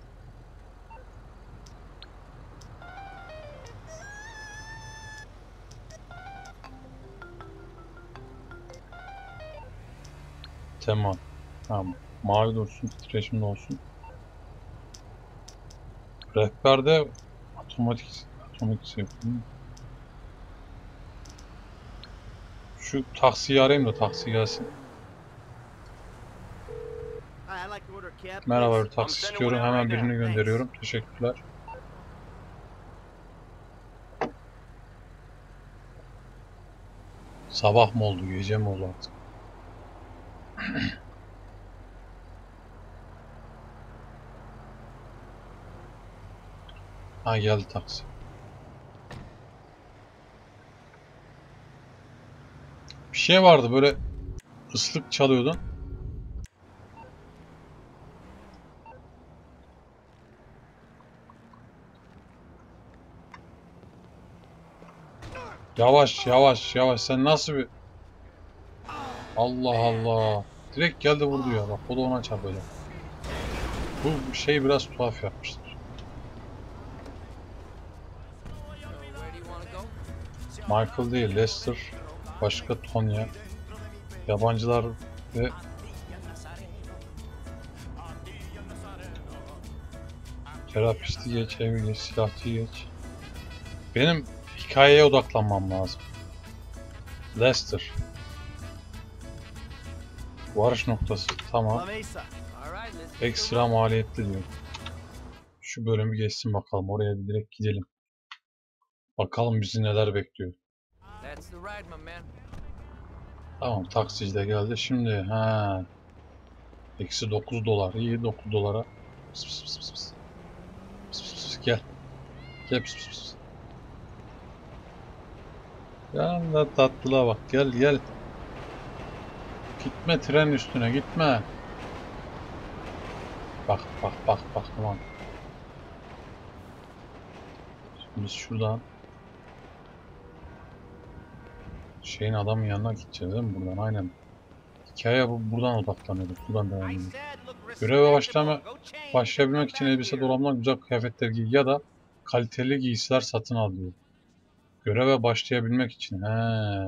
Speaker 1: Tema. Tamam. Mavi de olsun, titreşim de olsun. Rehberde otomatik otomatik şey yapayım. Şu taksiyi arayayım da taksi gelsin.
Speaker 3: Hi, I'd like to order a cab,
Speaker 1: Merhaba, bir
Speaker 3: please.
Speaker 1: taksi istiyorum. Hemen birini gönderiyorum. Teşekkürler. Sabah mı oldu, gece mi oldu artık? Ha, geldi taksi. Bir şey vardı böyle, ıslık çalıyordun. Yavaş yavaş yavaş, sen nasıl bir... Allah Allah. Direkt geldi vurdu ya, bak o da ona çarpacak. Bu şey biraz tuhaf yapmışlar. Michael değil, Lester, başka Tonya, yabancılar ve terapisti geç, evi geç, silahçıyı geç. Benim hikayeye odaklanmam lazım. Lester. Varış noktası, tamam.
Speaker 3: La Mesa.
Speaker 1: Ekstra maliyetli diyor. Şu bölümü geçsin bakalım, oraya bir direkt gidelim. Bakalım bizi neler bekliyor. Tamam, taksici de geldi. Şimdi ha. Eksi dokuz dolar. İyi, dokuz dolara. Pıs pıs pıs pıs pıs. Pıs pıs pıs. Gel. Gel pıs pıs pıs. Ya da tatlılığa bak. Gel gel. Gitme tren üstüne, gitme. Bak bak bak bak, tamam. Şimdi biz şuradan şeyin adamın yanına gideceğiz değil mi buradan? Aynen. Hikaye bu, buradan odaklanıyoruz. Buradan devam ediyoruz. Göreve başlama, başlayabilmek için elbise dolabından güzel kıyafetler giy ya da kaliteli giysiler satın al diyor. Göreve başlayabilmek için. He.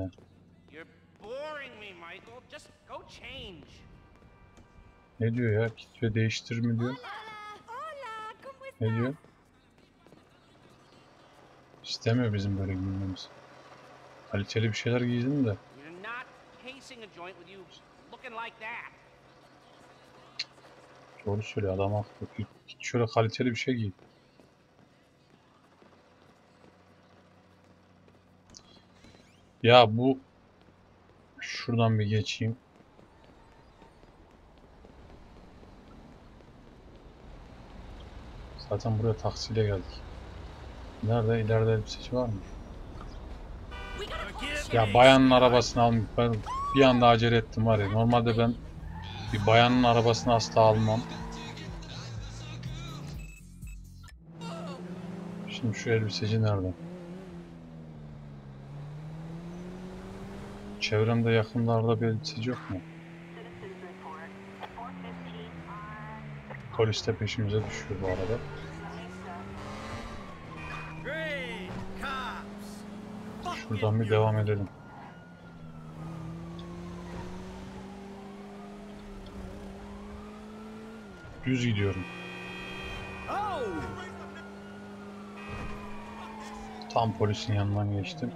Speaker 1: Ne diyor ya? Git ve değiştir mi diyor? Ne diyor? İstemiyor bizim böyle giyinmemiz. Kaliteli bir şeyler giydim de. Doğru söylüyor, adam haklı. Git şöyle kaliteli bir şey giy. Ya bu... Şuradan bir geçeyim. Zaten buraya taksiyle geldik. Nerede? İleride elbiseci var mı? Ya bayanın arabasını almayıp ben Bir anda acele ettim var ya. Normalde ben bir bayanın arabasını asla almam. Şimdi şu elbiseci nerede? Çevremde yakınlarda bir elbiseci yok mu? Polis de peşimize düşüyor bu arada. Şuradan bir devam edelim. Düz gidiyorum. Tam polisin yanından geçtim.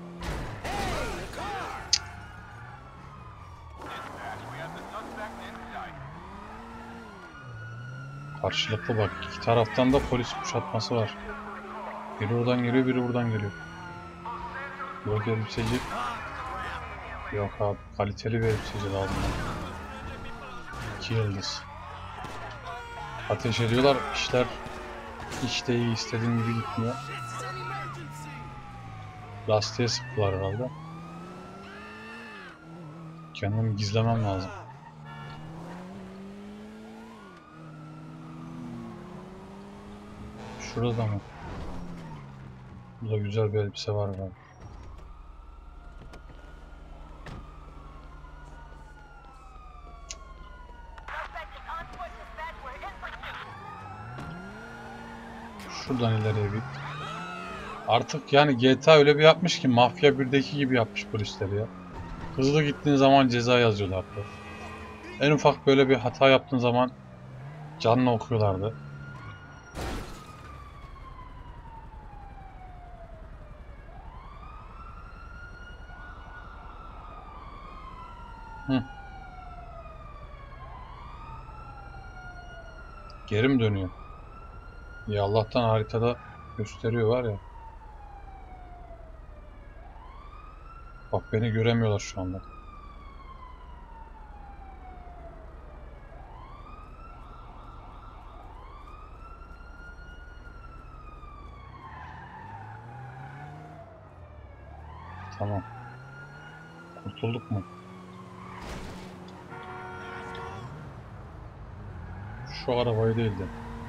Speaker 1: Karşılıklı bak. İki taraftan da polis kuşatması var. Biri oradan geliyor, biri buradan geliyor. Yok elbiseci. Yok abi. Kaliteli bir elbiseci lazım. İki yıldız. Ateş ediyorlar. İşler hiç de iyi, istediğim gibi gitmiyor. Lastiğe sıktılar herhalde. Kendimi gizlemem lazım. Şurada mı? Burada güzel bir elbise var galiba. Şuradan ileriye bir. Artık yani G T A öyle bir yapmış ki Mafya birdeki gibi yapmış polisleri ya. Hızlı gittiğin zaman ceza yazıyorlardı. En ufak böyle bir hata yaptığın zaman canını okuyorlardı. Hı. Geri mi dönüyor? Ya Allah'tan haritada gösteriyor var ya. Bak beni göremiyorlar şu anda. Tamam. Kurtulduk mu? Şu arabayı değildi.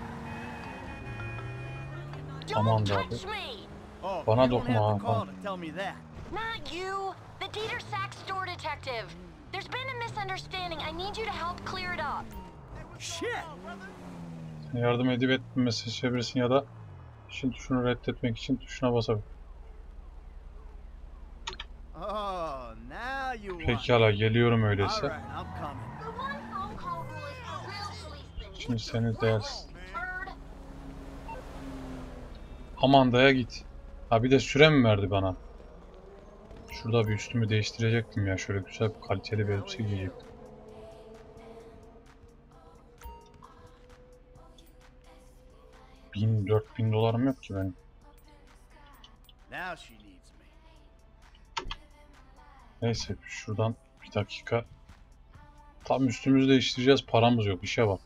Speaker 1: Aman da abi. Bana dokunma ha. Tamam.
Speaker 5: Not you. The Dieter Sachs store detective. There's been a misunderstanding. I need you to help clear it up.
Speaker 3: Shit!
Speaker 1: Yardım edip etmemesi çevirsin ya da şimdi tuşunu reddetmek için tuşuna basabilir.
Speaker 3: Oh, now you want.
Speaker 1: Pekala geliyorum öyleyse.
Speaker 3: Alright, I'm coming.
Speaker 5: The one phone call rule is for real police things.
Speaker 1: Şimdi seni değersiz.
Speaker 5: Bird.
Speaker 1: Amanda'ya git. Ha bir de süre mi verdi bana? Şurada bir üstümü değiştirecektim ya. Şöyle güzel kaliteli bir elbise giyecektim. Bin, dört bin dolarım yok ki benim.
Speaker 3: Now she needs me.
Speaker 1: Neyse şuradan bir dakika. Tam üstümüzü değiştireceğiz. Paramız yok. İşe bak.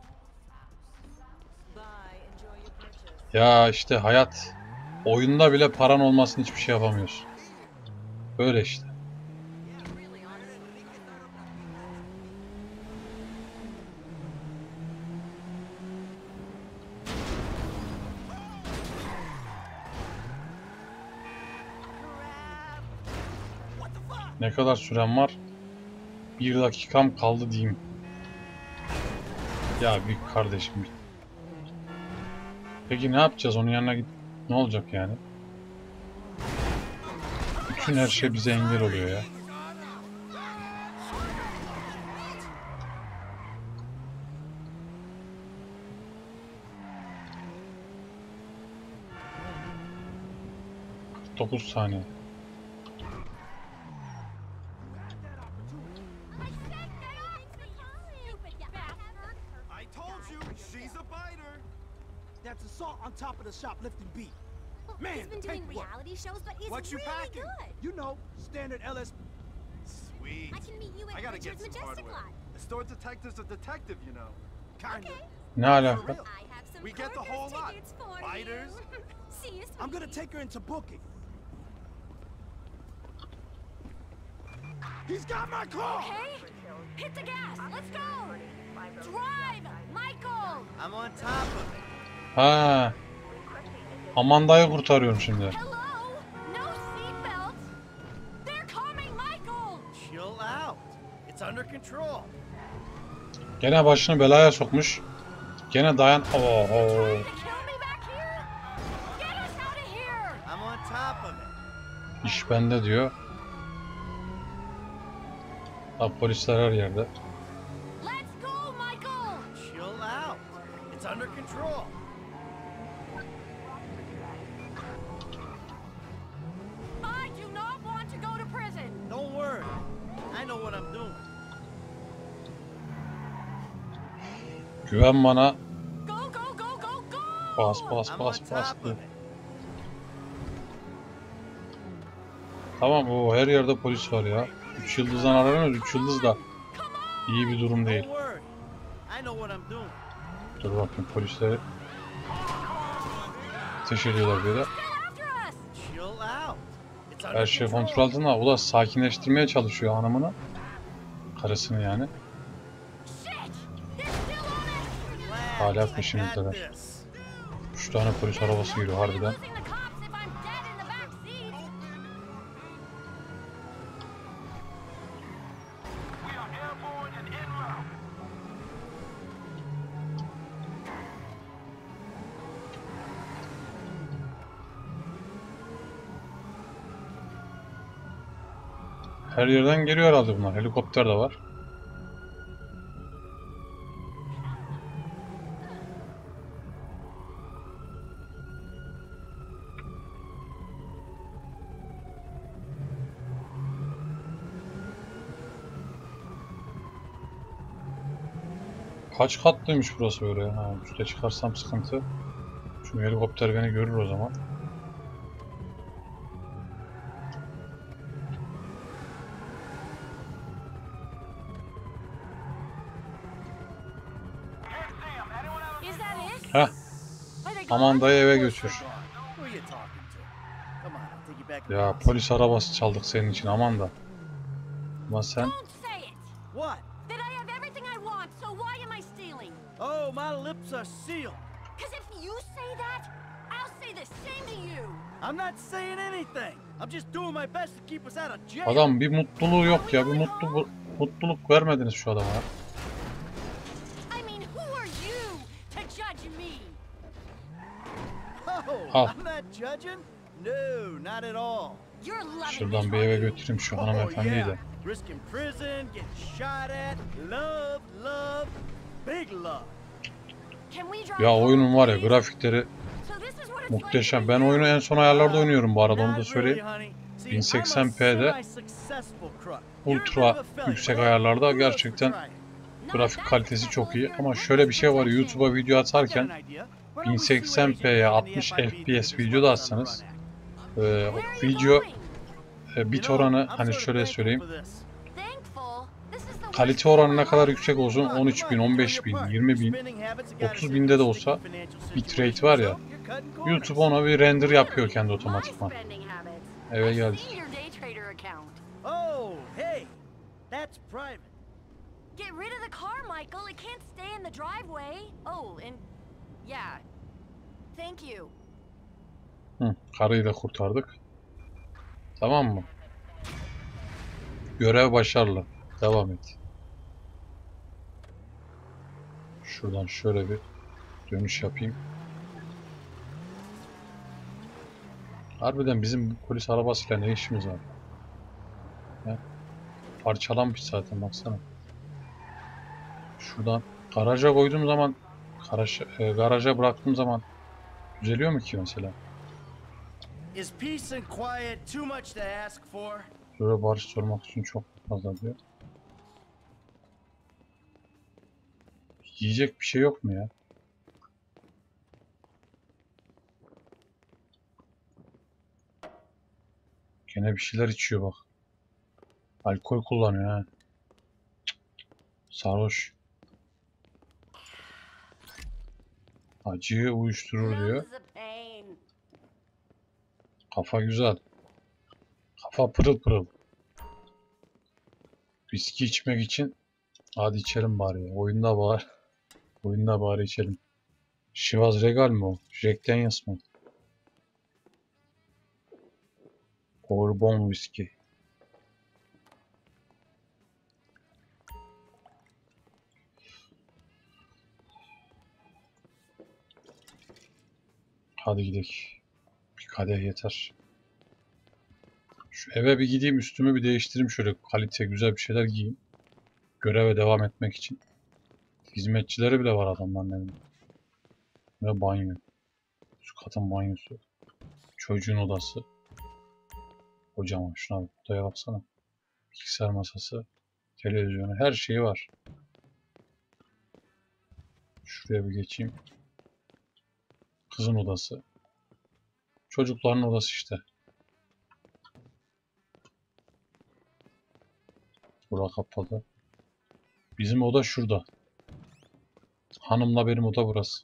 Speaker 1: Ya işte hayat. Oyunda bile paran olmasın hiçbir şey yapamıyorsun. Böyle işte. Ne kadar sürem var? Bir dakikam kaldı diyeyim. Ya büyük kardeşim. Peki ne yapacağız? Onun yanına git. Ne olacak yani? Bütün her şey bize engel oluyor ya. kırk dokuz saniye.
Speaker 2: That's assault on top of the shoplifting beat.
Speaker 6: Well,
Speaker 2: Man,
Speaker 6: he's been doing
Speaker 2: take work.
Speaker 6: reality shows, but he's
Speaker 2: What you
Speaker 6: really
Speaker 2: packing?
Speaker 6: good.
Speaker 2: You know, standard L S. Sweet.
Speaker 6: I can meet you
Speaker 7: I
Speaker 6: at
Speaker 7: gotta get
Speaker 6: Richard's
Speaker 7: some
Speaker 6: Majestic
Speaker 7: hardware.
Speaker 6: Lot.
Speaker 7: A store detective's a detective, you know.
Speaker 2: Kinda.
Speaker 6: Okay.
Speaker 1: Ne alaka?
Speaker 6: I have some
Speaker 7: We get the
Speaker 6: Corkers
Speaker 7: whole lot.
Speaker 6: tickets for
Speaker 7: Fighters.
Speaker 6: you. See you,
Speaker 2: I'm gonna
Speaker 6: sweetie.
Speaker 2: take her into booking. He's got my car!
Speaker 5: Okay? Hit the gas. Let's go. Drive, Michael.
Speaker 3: I'm on top of it.
Speaker 1: Ha. Amanda'yı kurtarıyorum şimdi.
Speaker 5: Hello? No seatbelts. They're coming, Michael.
Speaker 3: Chill out. It's under control.
Speaker 1: Gene başını belaya sokmuş. Gene dayan. Oho.
Speaker 5: Trying to kill me back here? Get us out of here.
Speaker 3: I'm on top of it.
Speaker 1: İş bende diyor. Ha, polisler her yerde.
Speaker 5: Let's go, Michael.
Speaker 3: Chill out. It's under control.
Speaker 5: I do not want to go to prison.
Speaker 3: Don't worry. I know what I'm doing.
Speaker 1: Güven bana.
Speaker 5: Go, go, go, go, go.
Speaker 1: Bas bas
Speaker 3: I'm on
Speaker 1: bas bas.
Speaker 3: top of it.
Speaker 1: Tamam, o her yerde polis var ya. Üç yıldızdan aranıyoruz. Üç yıldız da iyi bir durum değil.
Speaker 3: Don't worry. I know what I'm doing.
Speaker 1: Dur bakayım, polisleri ateş ediyorlar bir de.
Speaker 5: After us.
Speaker 3: Chill out. It's under
Speaker 1: Her şey
Speaker 3: control.
Speaker 1: kontrol altında. O da sakinleştirmeye çalışıyor hanımını. Karısını yani.
Speaker 5: Shit. They're still on it.
Speaker 3: Relax,
Speaker 1: Hala
Speaker 3: I got
Speaker 1: peşimizdeler.
Speaker 3: this.
Speaker 1: Üç tane polis arabası geliyor harbiden.
Speaker 5: Losing the cops if I'm dead in the back seat.
Speaker 1: Her yerden geliyor herhalde bunlar. Helikopter de var. Kaç katlıymış burası böyle ya? Ha, üste çıkarsam sıkıntı. Çünkü helikopter beni görür o zaman.
Speaker 5: Is that it?
Speaker 1: Heh,
Speaker 5: Are they gone?
Speaker 1: Amanda'yı eve
Speaker 3: Who
Speaker 1: götür.
Speaker 3: are you talking to? Come on, I'll take you back to
Speaker 1: Ya
Speaker 3: the house.
Speaker 1: polis arabası çaldık senin için Amanda. Ama sen
Speaker 5: Don't say it.
Speaker 3: What?
Speaker 5: That I have everything I want, so why am I stealing?
Speaker 3: Oh, my lips are sealed.
Speaker 5: Because if you say that, I'll say the same to you.
Speaker 3: I'm not saying anything. I'm just doing my best to keep us out of jail.
Speaker 1: adam bir mutluluğu yok ya. Bir mutlu mutluluk vermediniz şu adama ya.
Speaker 5: I mean, who are you to judge me?
Speaker 3: Oh,
Speaker 1: Al.
Speaker 3: I'm not judging. No, not at all.
Speaker 5: You're loving
Speaker 1: Şuradan
Speaker 5: this,
Speaker 1: bir eve
Speaker 5: aren't you?
Speaker 1: götüreyim şu
Speaker 3: Oh,
Speaker 1: hanımefendiyi
Speaker 3: yeah.
Speaker 1: de.
Speaker 3: Risking prison, getting shot at, love, love, big love.
Speaker 5: Can we drive
Speaker 1: Ya
Speaker 5: home,
Speaker 1: oyunun var ya,
Speaker 5: please?
Speaker 1: grafikleri
Speaker 5: So this is what it's
Speaker 1: muhteşem.
Speaker 5: like
Speaker 1: Ben
Speaker 5: for you?
Speaker 1: oyunu en son ayarlarda oynuyorum bu arada, onu da
Speaker 3: Not
Speaker 1: söyleyeyim.
Speaker 3: really, honey. See,
Speaker 1: bin seksen
Speaker 3: I'm a
Speaker 1: p'de
Speaker 3: semi-successful crook. You're a bit
Speaker 1: ultra
Speaker 3: of a failure,
Speaker 1: yüksek
Speaker 3: but
Speaker 1: ayarlarda
Speaker 3: kudos for
Speaker 1: gerçekten
Speaker 3: trying.
Speaker 5: No,
Speaker 1: grafik
Speaker 5: that's
Speaker 1: kalitesi
Speaker 5: because
Speaker 1: çok iyi.
Speaker 5: you're
Speaker 1: Ama
Speaker 5: in
Speaker 1: şöyle bir şey var,
Speaker 5: witness
Speaker 1: YouTube'a
Speaker 5: protection.
Speaker 1: video
Speaker 3: I got an
Speaker 1: atarken
Speaker 3: idea. Why don't
Speaker 1: bin
Speaker 3: we see
Speaker 1: seksen
Speaker 3: what
Speaker 1: p'ye
Speaker 3: Agent Kane and
Speaker 1: altmış
Speaker 3: the F I B
Speaker 1: F P
Speaker 3: think
Speaker 1: S
Speaker 3: of this
Speaker 1: video da
Speaker 3: Run
Speaker 1: atsanız
Speaker 3: Act?
Speaker 1: e,
Speaker 5: Where are you
Speaker 1: video
Speaker 5: going?
Speaker 1: e, bit
Speaker 3: You know,
Speaker 1: oranı,
Speaker 3: I'm
Speaker 1: hani
Speaker 3: sort of
Speaker 1: şöyle
Speaker 3: thankful
Speaker 1: söyleyeyim,
Speaker 3: for this.
Speaker 5: Thankful. This is the worst
Speaker 1: kalite
Speaker 5: day of
Speaker 1: oranı
Speaker 5: my
Speaker 1: ne kadar
Speaker 5: life.
Speaker 1: yüksek olsun,
Speaker 3: Come on,
Speaker 1: on üç
Speaker 3: come
Speaker 1: bin,
Speaker 3: on, you're
Speaker 1: on
Speaker 3: doing
Speaker 1: beş
Speaker 3: your
Speaker 1: bin,
Speaker 3: part.
Speaker 1: yirmi bin,
Speaker 3: Spending habits have got us
Speaker 1: otuz
Speaker 3: into
Speaker 1: binde de
Speaker 3: a
Speaker 1: olsa
Speaker 3: sticky financial
Speaker 1: bitrate
Speaker 3: situation,
Speaker 1: var ya,
Speaker 3: so you're cutting corners.
Speaker 1: YouTube ona bir render yapıyor
Speaker 5: Really?
Speaker 1: kendi
Speaker 5: My
Speaker 1: otomatikman.
Speaker 5: spending habits.
Speaker 1: Eve
Speaker 5: I've
Speaker 1: geldik.
Speaker 5: seen your day trader account.
Speaker 3: Oh, hey, that's private.
Speaker 5: Get rid of the car, Michael. It can't stay in the driveway. Oh, and yeah. Thank you.
Speaker 1: Hı, karıyı da kurtardık. Tamam mı? Görev başarılı. Devam et. Şuradan şöyle bir dönüş yapayım. Harbiden bizim bu polis arabasıyla ne işimiz var? Ya, parçalanmış zaten, baksana. Şuradan garaja koyduğum zaman, garaj, e, garaja bıraktığım zaman düzeliyor mu ki mesela?
Speaker 3: Is peace and quiet too much to ask for?
Speaker 1: Böyle barış sormak için çok fazla diyor. Yiyecek bir şey yok mu ya? Gene bir şeyler içiyor bak. Alkol kullanıyor ha. Cık, sarhoş. Acıyı uyuşturur diyor.
Speaker 5: Runs a pain.
Speaker 1: Kafa güzel. Kafa pırıl pırıl. Viski içmek için hadi içelim bari ya. Oyunda bari. Oyunda bari içelim. Chivas Regal mi o? Jack Daniels mı? Bourbon viski. Hadi gidelim. Bir kadeh yeter. Şu eve bir gideyim, üstümü bir değiştireyim, şöyle kalite güzel bir şeyler giyeyim. Göreve devam etmek için. Hizmetçileri bile var adamların evinde. Ve banyo. Şu katın banyosu. Çocuğun odası. Kocaman, şuna bak, odaya baksana. Bilgisayar masası. Televizyonu, her şeyi var. Şuraya bir geçeyim. Kızın odası. Çocukların odası işte. Bura kapalı. Bizim oda şurada. Hanımla benim oda burası.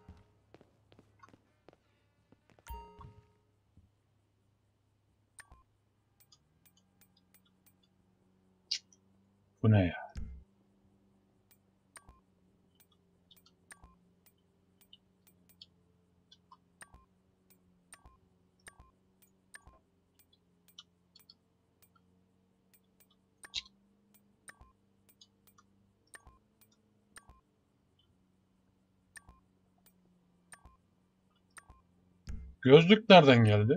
Speaker 1: Bu ne ya? Gözlük nereden geldi?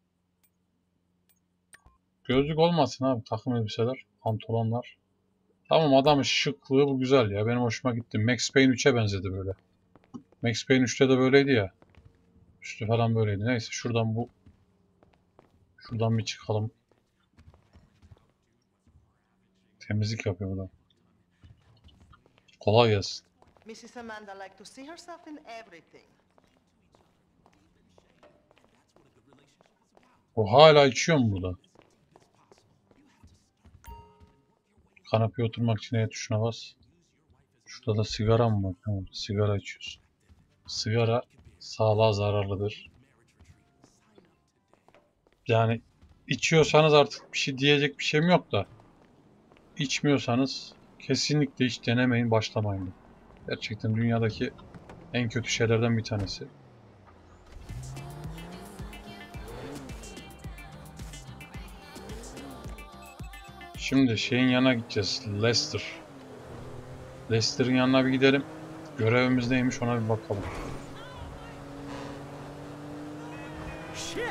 Speaker 1: Gözlük olmasın abi. Takım elbiseler, pantolonlar. Tamam, adamın şıklığı bu güzel ya. Benim hoşuma gitti. Max Payne üçe benzedi böyle. Max Payne üçte de böyleydi ya. Üstü falan böyleydi. Neyse şuradan bu. Şuradan bir çıkalım. Temizlik yapıyor burada. Kolay gelsin.
Speaker 8: Missus Amanda likes to see herself in everything.
Speaker 1: O hala içiyor mu burada? Kanepeye oturmak için E tuşuna bas. Şurada da sigara mı var? Tamam, sigara içiyorsun. Sigara sağlığa zararlıdır. Yani içiyorsanız artık bir şey diyecek bir şeyim yok da. İçmiyorsanız kesinlikle hiç denemeyin, başlamayın. Gerçekten dünyadaki en kötü şeylerden bir tanesi. Şimdi şeyin yanına gideceğiz. Lester. Lester'ın yanına bir gidelim. Görevimiz neymiş ona bir bakalım.
Speaker 3: Shit!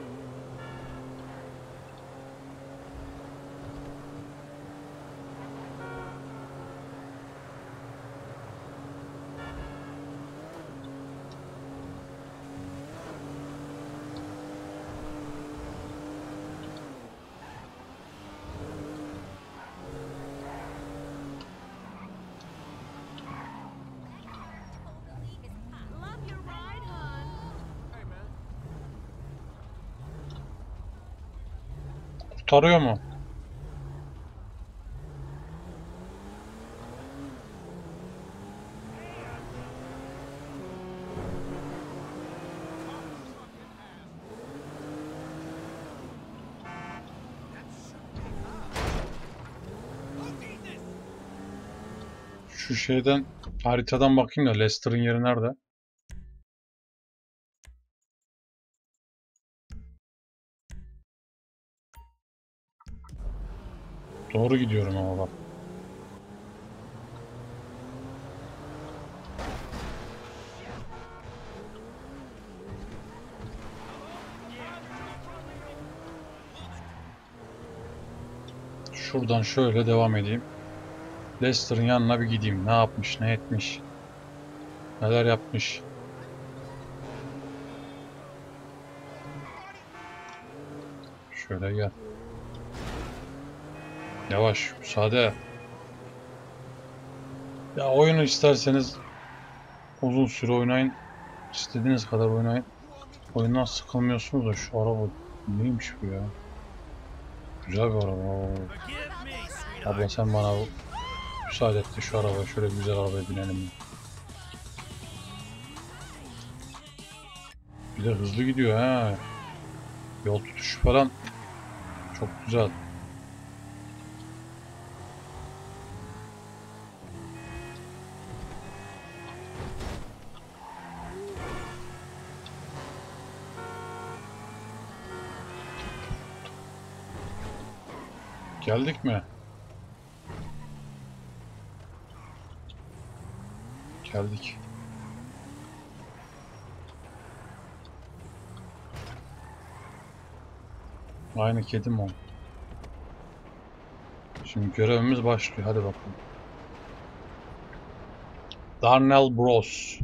Speaker 6: Love your ride, hon.
Speaker 1: Kurtarıyor mu? Şu şeyden, haritadan bakayım da Lester'ın yeri nerede? Doğru gidiyorum ama bak. Şuradan şöyle devam edeyim. Lester'ın yanına bir gideyim. Ne yapmış, ne etmiş, neler yapmış. Şöyle gel. Yavaş, müsaade. Ya oyunu isterseniz uzun süre oynayın. İstediğiniz kadar oynayın. Oyundan sıkılmıyorsunuz da şu araba neymiş bu ya? Güzel bir araba.
Speaker 3: Forgive me, sweetheart.
Speaker 1: Abla sen bana müsaade et de şu arabaya, şöyle güzel arabaya binelim. Bir de hızlı gidiyor ha. Yol tutuşu falan çok güzel. Geldik mi? Geldik. Aynı kedi mi o? Şimdi görevimiz başlıyor. Hadi bakalım. Darnell Bros.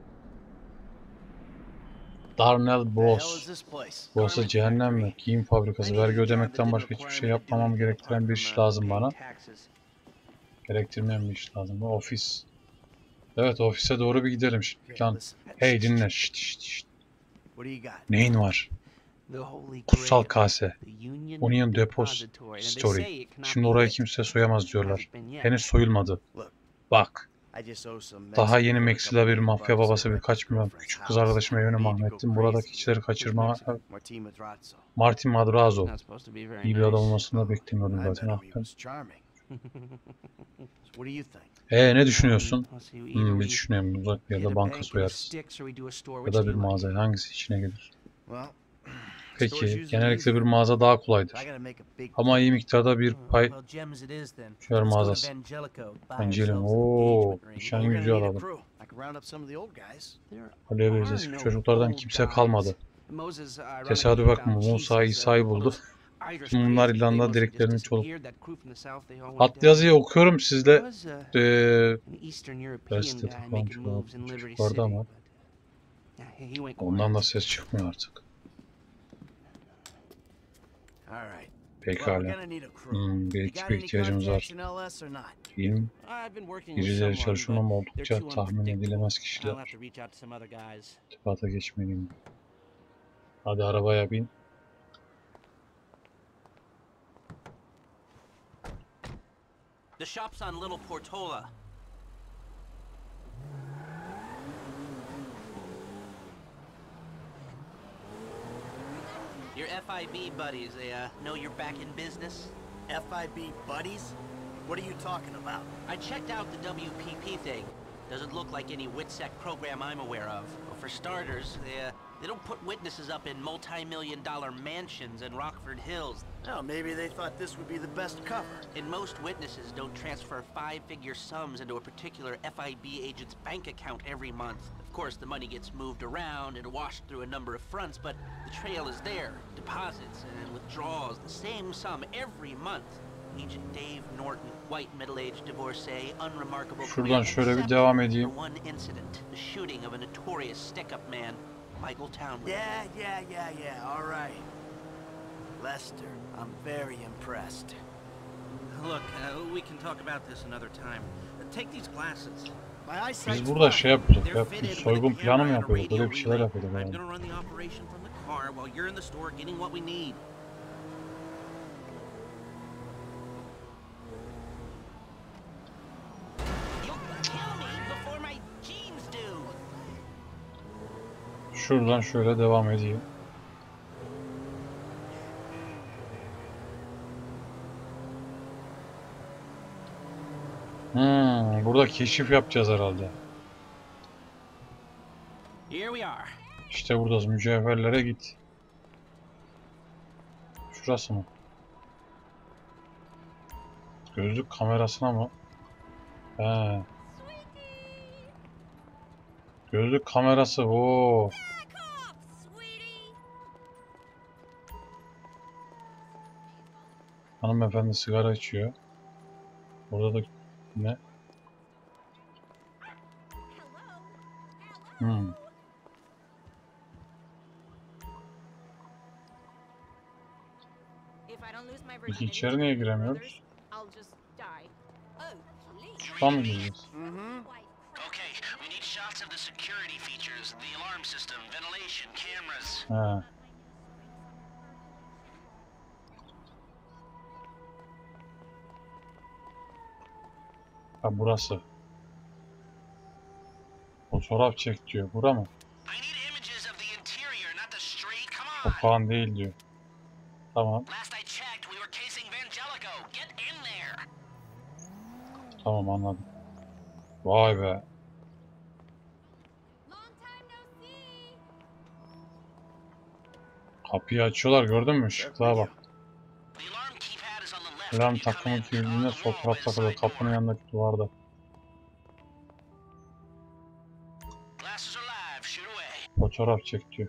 Speaker 1: Darnell Bros. Burası cehennem mi? Giyim fabrikası. Vergi ödemekten başka hiçbir şey yapmamam gerektiren bir iş lazım bana. Gerektirmeyen bir iş lazım. Ofis. Evet, ofise doğru bir gidelim şimdi. Lan, hey dinle. Şşt şşt şşt. Neyin var? Kutsal kase. Union Depository. Şimdi orayı kimse soyamaz diyorlar. Henüz soyulmadı. Bak. Daha yeni Meksika'da bir mafya babası birkaç milyon küçük kız arkadaşıma evine mahvettim. Buradaki kişileri kaçırma... Martin Madrazo. İyi bir adam olmasını da beklemiyordum zaten. Eee ne düşünüyorsun? Hmm, bir düşünüyorum. Uzak bir yerde banka soyarız. Ya da bir mağaza. Hangisi içine gelir? Peki, genellikle bir mağaza daha kolaydır. Ama iyi miktarda bir pay... Şöyle mağazası. Angelina, ooo, nişan yüzüğü alalım. Alev eski çocuklardan kimse kalmadı. Tesadüf bakma, Musa İsa'yı buldu. Tüm bunlar İrlanda direklerinin çoluk. Altyazıyı okuyorum sizle. Eee... Gazetede falan çocuklarda ama. Ondan da ses çıkmıyor artık. Pekala. Hmm, bir ekibe ihtiyacımız var. Film, birileri çalışıyor ama oldukça tahmin edilemez kişiler. İrtibata geçmeliyim. Hadi arabaya bin.
Speaker 9: The shop's on Little Portola. Your F I B buddies, they uh, know you're back in business?
Speaker 3: F I B buddies? What are you talking about?
Speaker 9: I checked out the W P P thing. Doesn't look like any WITSEC program I'm aware of. Well, for starters, they, uh, they don't put witnesses up in multi-million dollar mansions in Rockford Hills.
Speaker 3: Oh, maybe they thought this would be the best cover.
Speaker 9: And most witnesses don't transfer five-figure sums into a particular F I B agent's bank account every month. Of course, the money gets moved around and washed through a number of fronts, but the trail is there. Deposits and withdrawals, the same sum every month. Agent Dave Norton, white middle-aged divorcee, unremarkable
Speaker 1: Şuradan şöyle bir devam edeyim.
Speaker 9: for one incident, the shooting of a notorious stick-up man, Michael Townley.
Speaker 3: Yeah, yeah, yeah, yeah, all right. Lester, I'm very impressed.
Speaker 9: Look, uh, we can talk about this another time. Uh, take these glasses.
Speaker 3: My eyesight's
Speaker 1: Biz burada şey yapıyorduk.
Speaker 9: They're
Speaker 1: Ya,
Speaker 9: fitted with a
Speaker 1: soygun planı mı
Speaker 9: camera and a
Speaker 1: yapıyorduk? Böyle
Speaker 9: radio
Speaker 1: bir şeyler
Speaker 9: relay.
Speaker 1: yapıyorduk.
Speaker 9: I'm
Speaker 1: Yani.
Speaker 9: gonna run the operation from the car while you're in the store getting what we need. You'll kill me before my jeans do.
Speaker 1: Şuradan şöyle devam edeyim. Hmm, burada keşif yapacağız herhalde.
Speaker 9: Here we are.
Speaker 1: İşte burada mücevherlere git. Şurası mı? Gözlük kamerasına mı? He. Gözlük kamerası. Oo. Hanımefendi sigara içiyor. Burada da ne? Hmm. Peki içeri niye giremiyoruz? Şuradan mı gireceğiz?
Speaker 9: Okay, we need shots of the security features, the alarm system, ventilation, cameras.
Speaker 1: He. Ha burası. Fotoğraf çek diyor. Bura mı?
Speaker 9: I need images of the interior, not the street. Come
Speaker 1: O
Speaker 9: on.
Speaker 1: falan değil diyor. Tamam.
Speaker 9: Last I checked, we were casing Vangelico. Get in there.
Speaker 1: Tamam anladım. Vay be. Kapıyı açıyorlar gördün mü? Işıklığa bak.
Speaker 9: The alarm keypad is on the left
Speaker 1: Alarm takımı kilidinde sol taraf takılı. Kapının yanındaki duvarda. Fotoğraf çek diyor.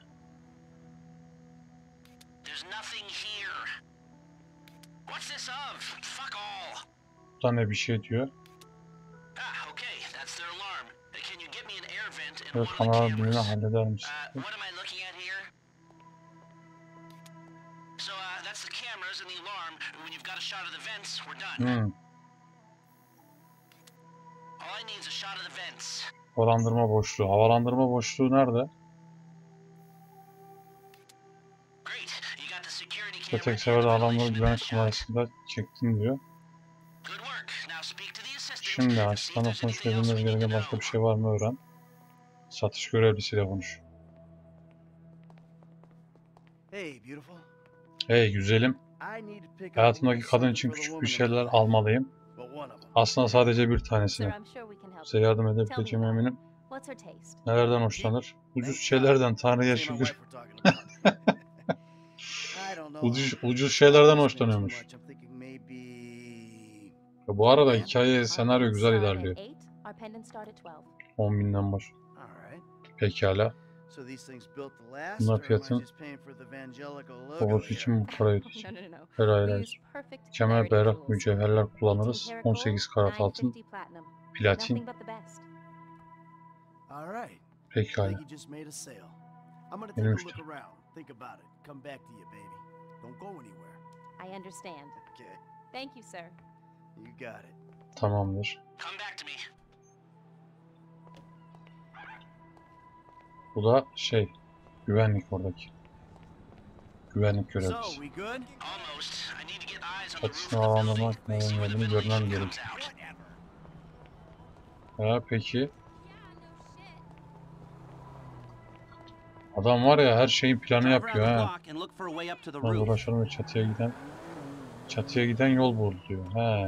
Speaker 1: Burada ne bir şey diyor. Ve kamera birini halleder misin? Hmm. Havalandırma boşluğu. Havalandırma boşluğu nerede? İşte tek seferde adamları güvenlik kamerasında çektim diyor. Şimdi asistanla konuş ve bilmemiz gereken başka bir şey var mı öğren. Satış görevlisiyle konuş.
Speaker 3: Hey, beautiful.
Speaker 1: Hey güzelim. Hayatımdaki kadın için küçük bir şeyler almalıyım. Aslında sadece bir tanesini. Size yardım edebileceğime eminim. Nelerden hoşlanır? Ucuz şeylerden, Tanrı'ya şükür. ucuz, ucuz şeylerden hoşlanıyormuş. Ve bu arada hikaye, senaryo güzel ilerliyor. on binden baş. Pekala. Bunlar fiyatın babası için bu parayı ödeyecek. Hayır hayır hayır. Kemer, berrak, mücevherler kullanırız. on sekiz karat altın, platin. Pekala. Benim işte. Tamamdır. Bu da şey, güvenlik oradaki. Güvenlik görevlisi. Çatısını havalandırmak nedenlerini görmem gerekiyor. Ya peki. Adam var ya her şeyin planı yapıyor ha. Sonra uğraşalım ve çatıya giden çatıya giden yol bul diyor. He.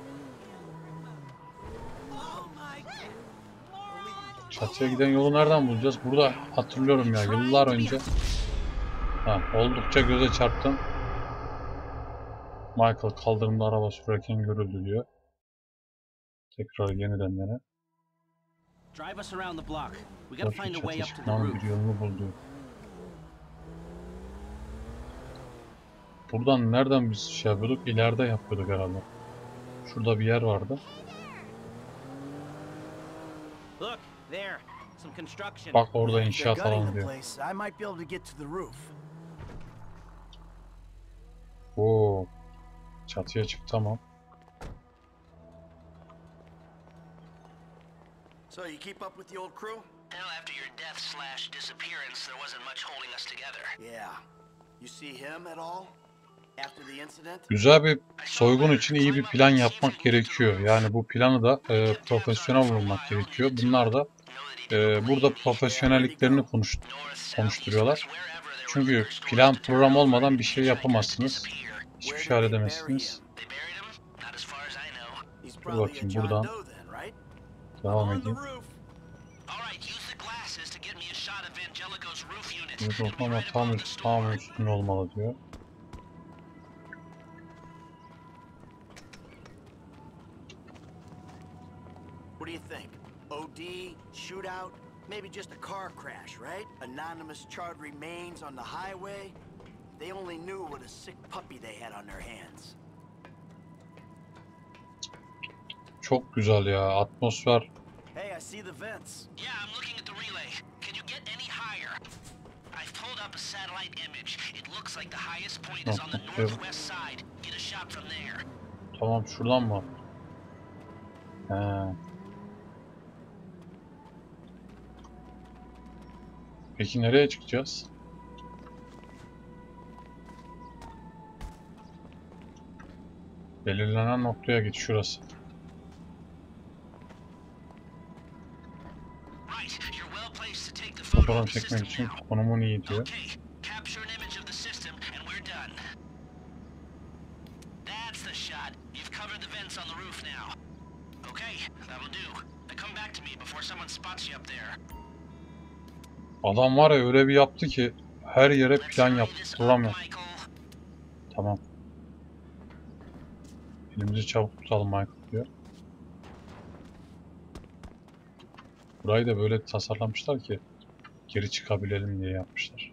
Speaker 1: Çatıya giden yolu nereden bulacağız? Burada hatırlıyorum ya yıllar önce. Ha, oldukça göze çarptım. Michael kaldırımda araba sürerken görüldü diyor. Tekrar yeniden dene. Trafik çatıya çıkmanın bir yolunu bul diyor. Buradan nereden biz şey yapıyorduk? İleride yapıyorduk herhalde. Şurada bir yer vardı. Bak orada inşaat alanı diyor. Oo. Çatıya çık tamam.
Speaker 3: So you keep up with the old crew?
Speaker 9: Hell, after your death slash disappearance, there wasn't much holding us together.
Speaker 3: Yeah. You see him at all? After the incident?
Speaker 1: Güzel bir soygun için iyi bir plan yapmak gerekiyor. Yani bu planı da e, profesyonel olmak gerekiyor. Bunlar da e, burada profesyonelliklerini konuş, konuşturuyorlar. Çünkü plan program olmadan bir şey yapamazsınız. Hiçbir şey halledemezsiniz. Dur bakayım buradan devam edeyim. Yok ama tam, tam üstün olmalı diyor.
Speaker 3: What do you think? O D, shootout, maybe just a car crash, right? Anonymous charred remains on the highway. They only knew what a sick puppy they had on their hands.
Speaker 1: Çok güzel ya atmosfer.
Speaker 3: Hey, I see the vents.
Speaker 9: Yeah, I'm looking at the relay. Can you get any higher? I've pulled up a satellite image. It looks like the highest point is on the northwest side. Get a shot from there.
Speaker 1: Tamam şuradan mı? He. Peki nereye çıkacağız? Belirlenen noktaya git şurası. Fotoğraf çekmek için konumun iyi diyor. Adam var ya öyle bir yaptı ki her yere plan yaptı. Duramıyor. Tamam. Elimizi çabuk tutalım Michael diyor. Burayı da böyle tasarlamışlar ki geri çıkabilelim diye yapmışlar.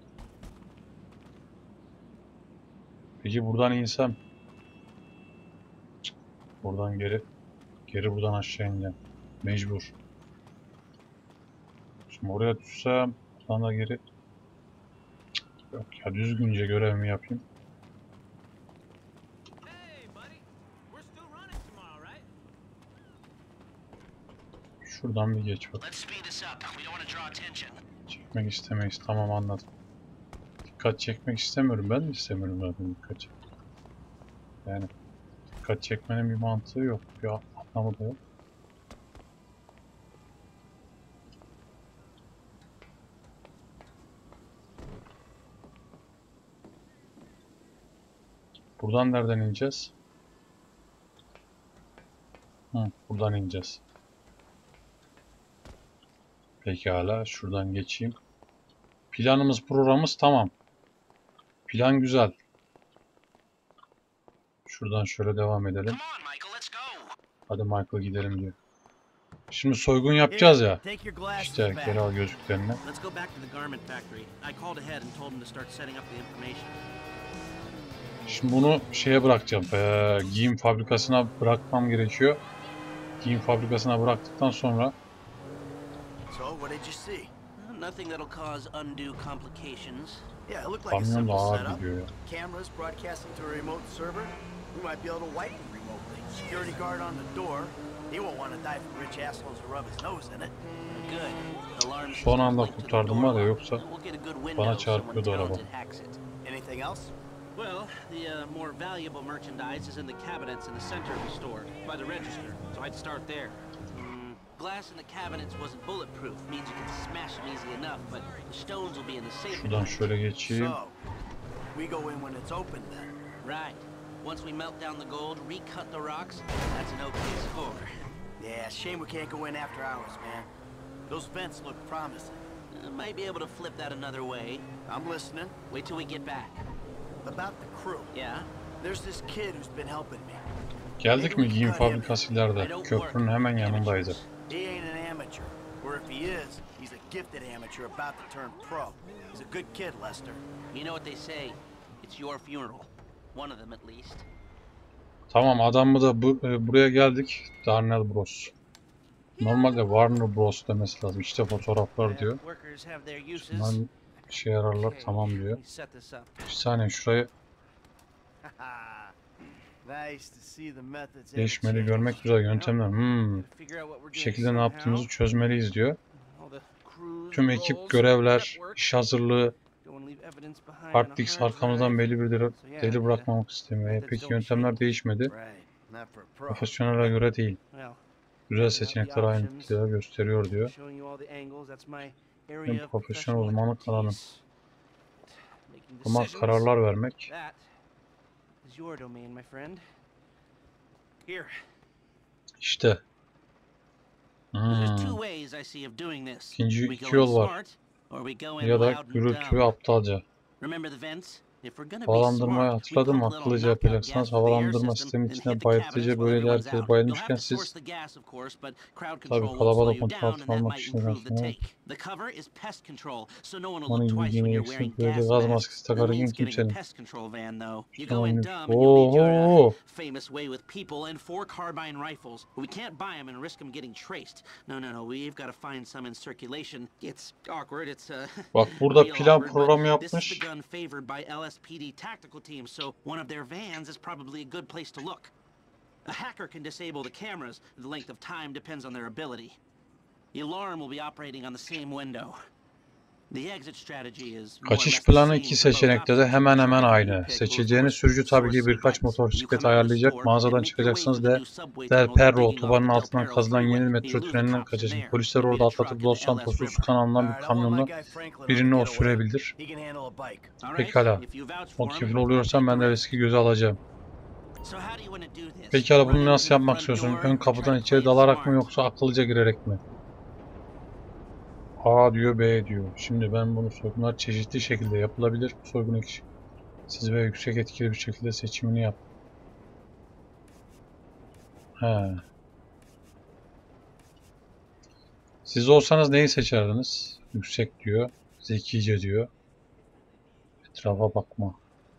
Speaker 1: Peki buradan insem, buradan geri, geri buradan aşağı ineceğim. Mecbur. Şimdi oraya düşsem, buradan da geri. Yok ya, düzgünce görevimi yapayım. Şuradan bir geç bak. Çekmek istemeyiz. Tamam, anladım. Dikkat çekmek istemiyorum. Ben de istemiyorum zaten dikkat çekmek. Yani dikkat çekmenin bir mantığı yok. Bir anlamı da yok. Buradan nereden ineceğiz? Hı, buradan ineceğiz. Pekala, şuradan geçeyim. Planımız, programımız tamam. Plan güzel. Şuradan şöyle devam edelim. Hadi Michael gidelim diyor. Şimdi soygun yapacağız ya. İşte geri al gözlüklerini. Şimdi bunu şeye bırakacağım. Ee, giyim fabrikasına bırakmam gerekiyor. Giyim fabrikasına bıraktıktan sonra
Speaker 9: Nothing that'll cause undue complications.
Speaker 3: Yeah, it looked like a
Speaker 1: kamyon da
Speaker 3: simple
Speaker 1: ağır
Speaker 3: setup.
Speaker 1: gidiyor ya.
Speaker 3: Cameras broadcasting to a remote server. We might be able to wipe it remotely. Security guard on the door. He won't want to die for rich assholes to rub his nose in it.
Speaker 9: Good. Alarm
Speaker 1: Son anda
Speaker 9: system linked to the
Speaker 1: kurtardım var ya,
Speaker 9: door.
Speaker 1: yoksa
Speaker 9: We'll get a good window
Speaker 1: bana
Speaker 9: if someone
Speaker 1: çarpıyordu araba.
Speaker 9: talented hacks it.
Speaker 3: Anything else?
Speaker 9: Well, the uh, more valuable merchandise is in the cabinets in the center of the store, by the register. So I'd start there. Mm, glass in the cabinets wasn't bulletproof. Means you can smash them easy enough, but the stones will be in the safe.
Speaker 1: Şuradan şöyle geçeyim.
Speaker 3: So, we go in when it's open then.
Speaker 9: Right. Once we melt down the gold, recut the rocks, that's an okay score.
Speaker 3: Yeah, shame we can't go in after hours, man. Those vents look promising.
Speaker 9: Uh, might be able to flip that another way.
Speaker 3: I'm listening.
Speaker 9: Wait till we get back.
Speaker 3: About the crew.
Speaker 9: Yeah?
Speaker 3: There's this kid who's been helping me.
Speaker 1: Geldik mi giyim fabrikası ileride? Köprünün hemen yanındaydı.
Speaker 3: He ain't an amateur. Or if he is, he's a gifted amateur about to turn pro. He's a good kid, Lester.
Speaker 9: You know what they say? It's your funeral. One of them at least.
Speaker 1: Tamam, adamı da bu, e, buraya geldik. Darnell Bros. Normalde Warner Bros demesi lazım. İşte fotoğraflar diyor.
Speaker 9: Workers have their uses.
Speaker 1: Bunlar işe yararlar, tamam diyor.
Speaker 9: Set this up.
Speaker 1: Bir saniye, şurayı
Speaker 3: Nice to see the methods.
Speaker 1: değişmeli görmek güzel, yöntemler. Hmm. Bir şekilde ne yaptığımızı çözmeliyiz diyor. Tüm ekip, görevler, iş hazırlığı. Harddisk arkamızdan belli bir deli, deli bırakmamak istemiyor. Peki yöntemler değişmedi. Profesyonele göre değil. Güzel seçenekler aynı etkileri gösteriyor diyor. Benim profesyonel uzmanlık alanım. Ama kararlar vermek. İşte. Hmm. İkinci iki yol var. Ya da gürültü ve aptalca. Havalandırmayı hatırladım mı? Akıllıca yapacaksınız. Havalandırma sistemi içine bayıltıcı, böyle herkes bayılmışken siz tabii kalabalık mutlu altına almak için yaparsınız. Onun ilgini eksik, böyle gaz maskesi takarken kimsenin. Ooo. Bak burada plan programı yapmış.
Speaker 9: L S P D tactical team, so one of their vans is probably a good place to look. A hacker can disable the cameras. The length of time depends on their ability. The alarm will be operating on the same window. The exit strategy is
Speaker 1: Kaçış planı iki seçenekte de hemen hemen aynı. Seçeceğiniz sürücü tabii ki birkaç motosiklet ayarlayacak. Mağazadan çıkacaksınız de Del Perro otobanın altından kazılan yeni metro tünelinden kaçacaksınız. Polisler orada atlatıp Los Santos'u su kanalından bir kamyonla birini o sürebilir. Pekala. O kefil oluyorsan ben de riski göze alacağım. Pekala, bunu nasıl yapmak istiyorsun? Ön kapıdan içeri dalarak mı yoksa akıllıca girerek mi? A diyor, B diyor. Şimdi ben bunu soygunlar çeşitli şekilde yapılabilir. Soygun eksiz ve yüksek etkili bir şekilde seçimini yap. He. Siz olsanız neyi seçerdiniz? Yüksek diyor. Zekice diyor. Etrafa bakma.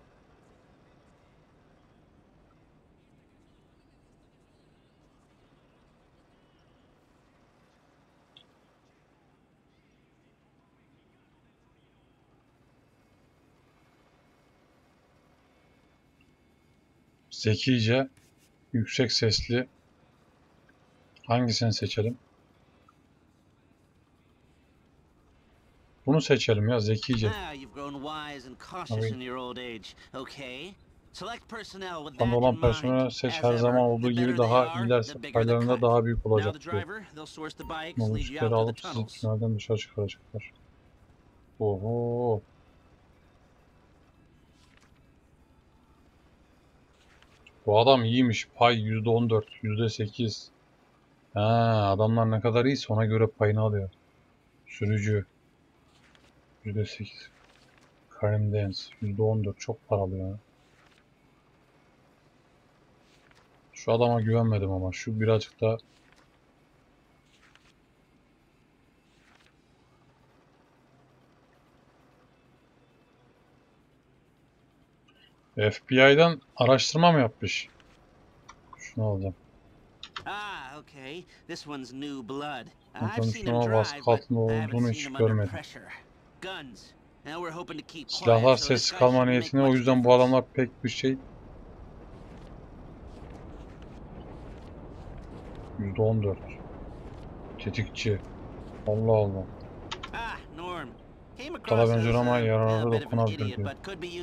Speaker 1: Zekice, yüksek sesli. Hangisini seçelim? Bunu seçelim ya, zekice. Kafanda olan personel seç, her zaman olduğu gibi daha ilerse paylarında daha büyük olacak diyor. Müşteri alıp sizi tünelden dışarı çıkaracaklar. Oho. Bu adam iyiymiş. Pay yüzde on dört, yüzde sekiz. Ha, adamlar ne kadar iyiyse ona göre payını alıyor. Sürücü yüzde sekiz. Karim Dance yüzde on dört, çok paralı ya. Şu adama güvenmedim ama şu birazcık da F B I'dan araştırma mı yapmış? Şunu alacağım.
Speaker 9: Ah, okay. This one's new blood.
Speaker 1: Konuşma baskı altında olduğunu hiç görmedim. Silahlar sessiz kalma niyetine, o yüzden bu adamlar pek bir şey. yüzde on dört. Tetikçi. Allah Allah. Kala benziyor ama yararlı dokunabilir diyor.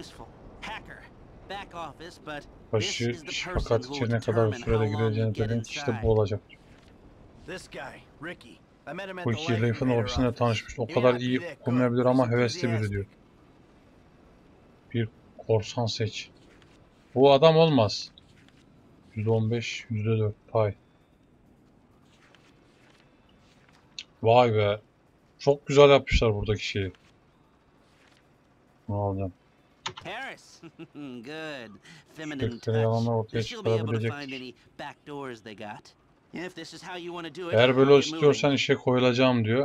Speaker 1: Başı fakat içeri ne kadar bir sürede gireceğini dedim, işte bu olacak. Bu iki Rife'ın ofisinde tanışmış. O kadar iyi olmayabilir ama hevesli biri diyor. Bir korsan seç. Bu adam olmaz. yüzde on beş, yüzde dört pay. Vay be. Çok güzel yapmışlar buradaki şeyi. Bunu alacağım. Şirketleri yalanlar ortaya çıkarabilecektir. Eğer böyle istiyorsan işe koyulacağım diyor.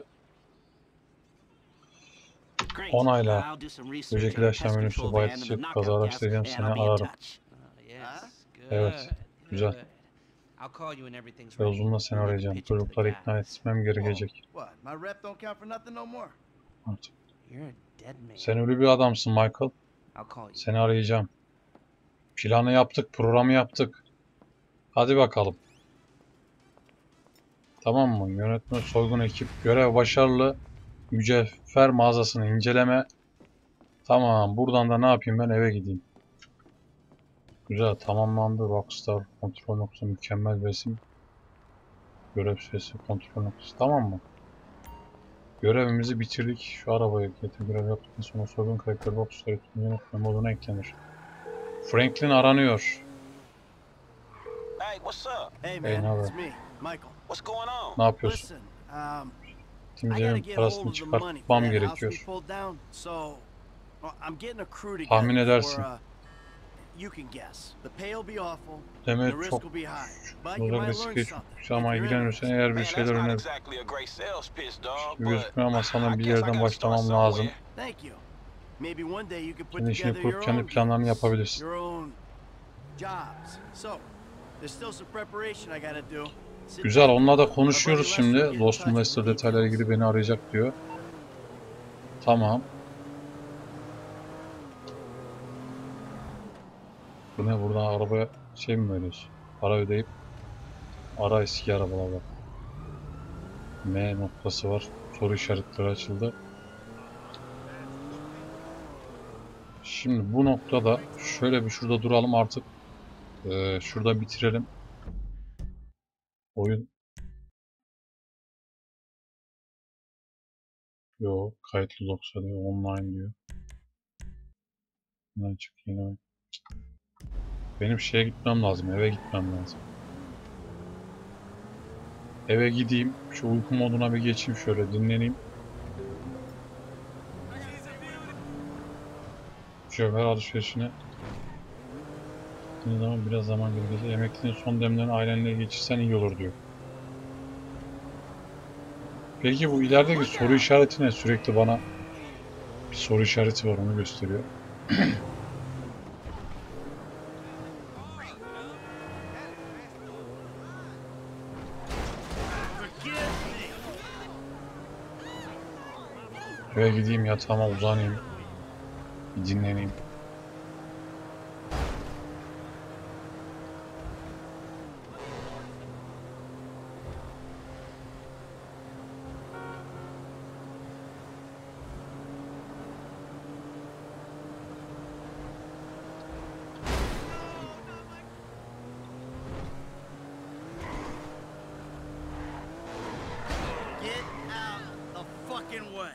Speaker 1: Onayla. Böcek ilaçlama menüsü bayatçı kaza araştıracağım, seni ararım. Evet. Güzel. Ve uzunla seni arayacağım. Çocukları ikna etmem gerekecek. Artık. Sen ölü bir adamsın Michael. Seni arayacağım. Planı yaptık, programı yaptık. Hadi bakalım. Tamam mı? Yönetme, soygun ekip, görev başarılı. Mücevher mağazasını inceleme. Tamam. Buradan da ne yapayım, ben eve gideyim. Güzel, tamamlandı. Rockstar kontrol noktası, mükemmel resim. Görev süresi, kontrol noktası. Tamam mı? Görevimizi bitirdik. Şu arabayı getir, görev yaptıktan sonra soygun karakteri Rockstar yönetme moduna eklenir. Franklin aranıyor.
Speaker 3: Hey, what's up? Hey
Speaker 1: Hey,
Speaker 3: man,
Speaker 1: it's
Speaker 3: me, Michael. What's going on?
Speaker 1: Ne yapıyorsun?
Speaker 3: Listen, um,
Speaker 1: Timce'nin parasını çıkartmam gerekiyor. Tahmin edersin. Deme çok burada riske çok ama ilgilenirsen eğer bir şeyler öner. Gözükmüyor ama sana bir yerden başlamam lazım. Senin işini kurup kendi planlarını yapabilirsin. Güzel, onunla da konuşuyoruz şimdi. Dostum Lester detaylara ilgili beni arayacak diyor. Tamam. Bu ne, buradan arabaya şey mi veriyorsun? Para ödeyip ara eski arabalar. M noktası var. Soru işaretleri açıldı. Şimdi bu noktada şöyle bir şurada duralım artık. Ee, şurada bitirelim. Oyun. Yo, kayıtlı doksa diyor. Online diyor. Ne çık yine oyun. Benim şeye gitmem lazım. Eve gitmem lazım. Eve gideyim. Şu uyku moduna bir geçeyim, şöyle dinleneyim. Şöyle alışverişine. gittiğiniz zaman biraz zaman gerekirse yemeklinin son demlerini ailenle geçirsen iyi olur diyor. Peki bu ilerideki soru işareti ne? Sürekli bana bir soru işareti var, onu gösteriyor. Eve gideyim, yatağıma uzanayım, bir dinleneyim.
Speaker 3: Get out the fucking way.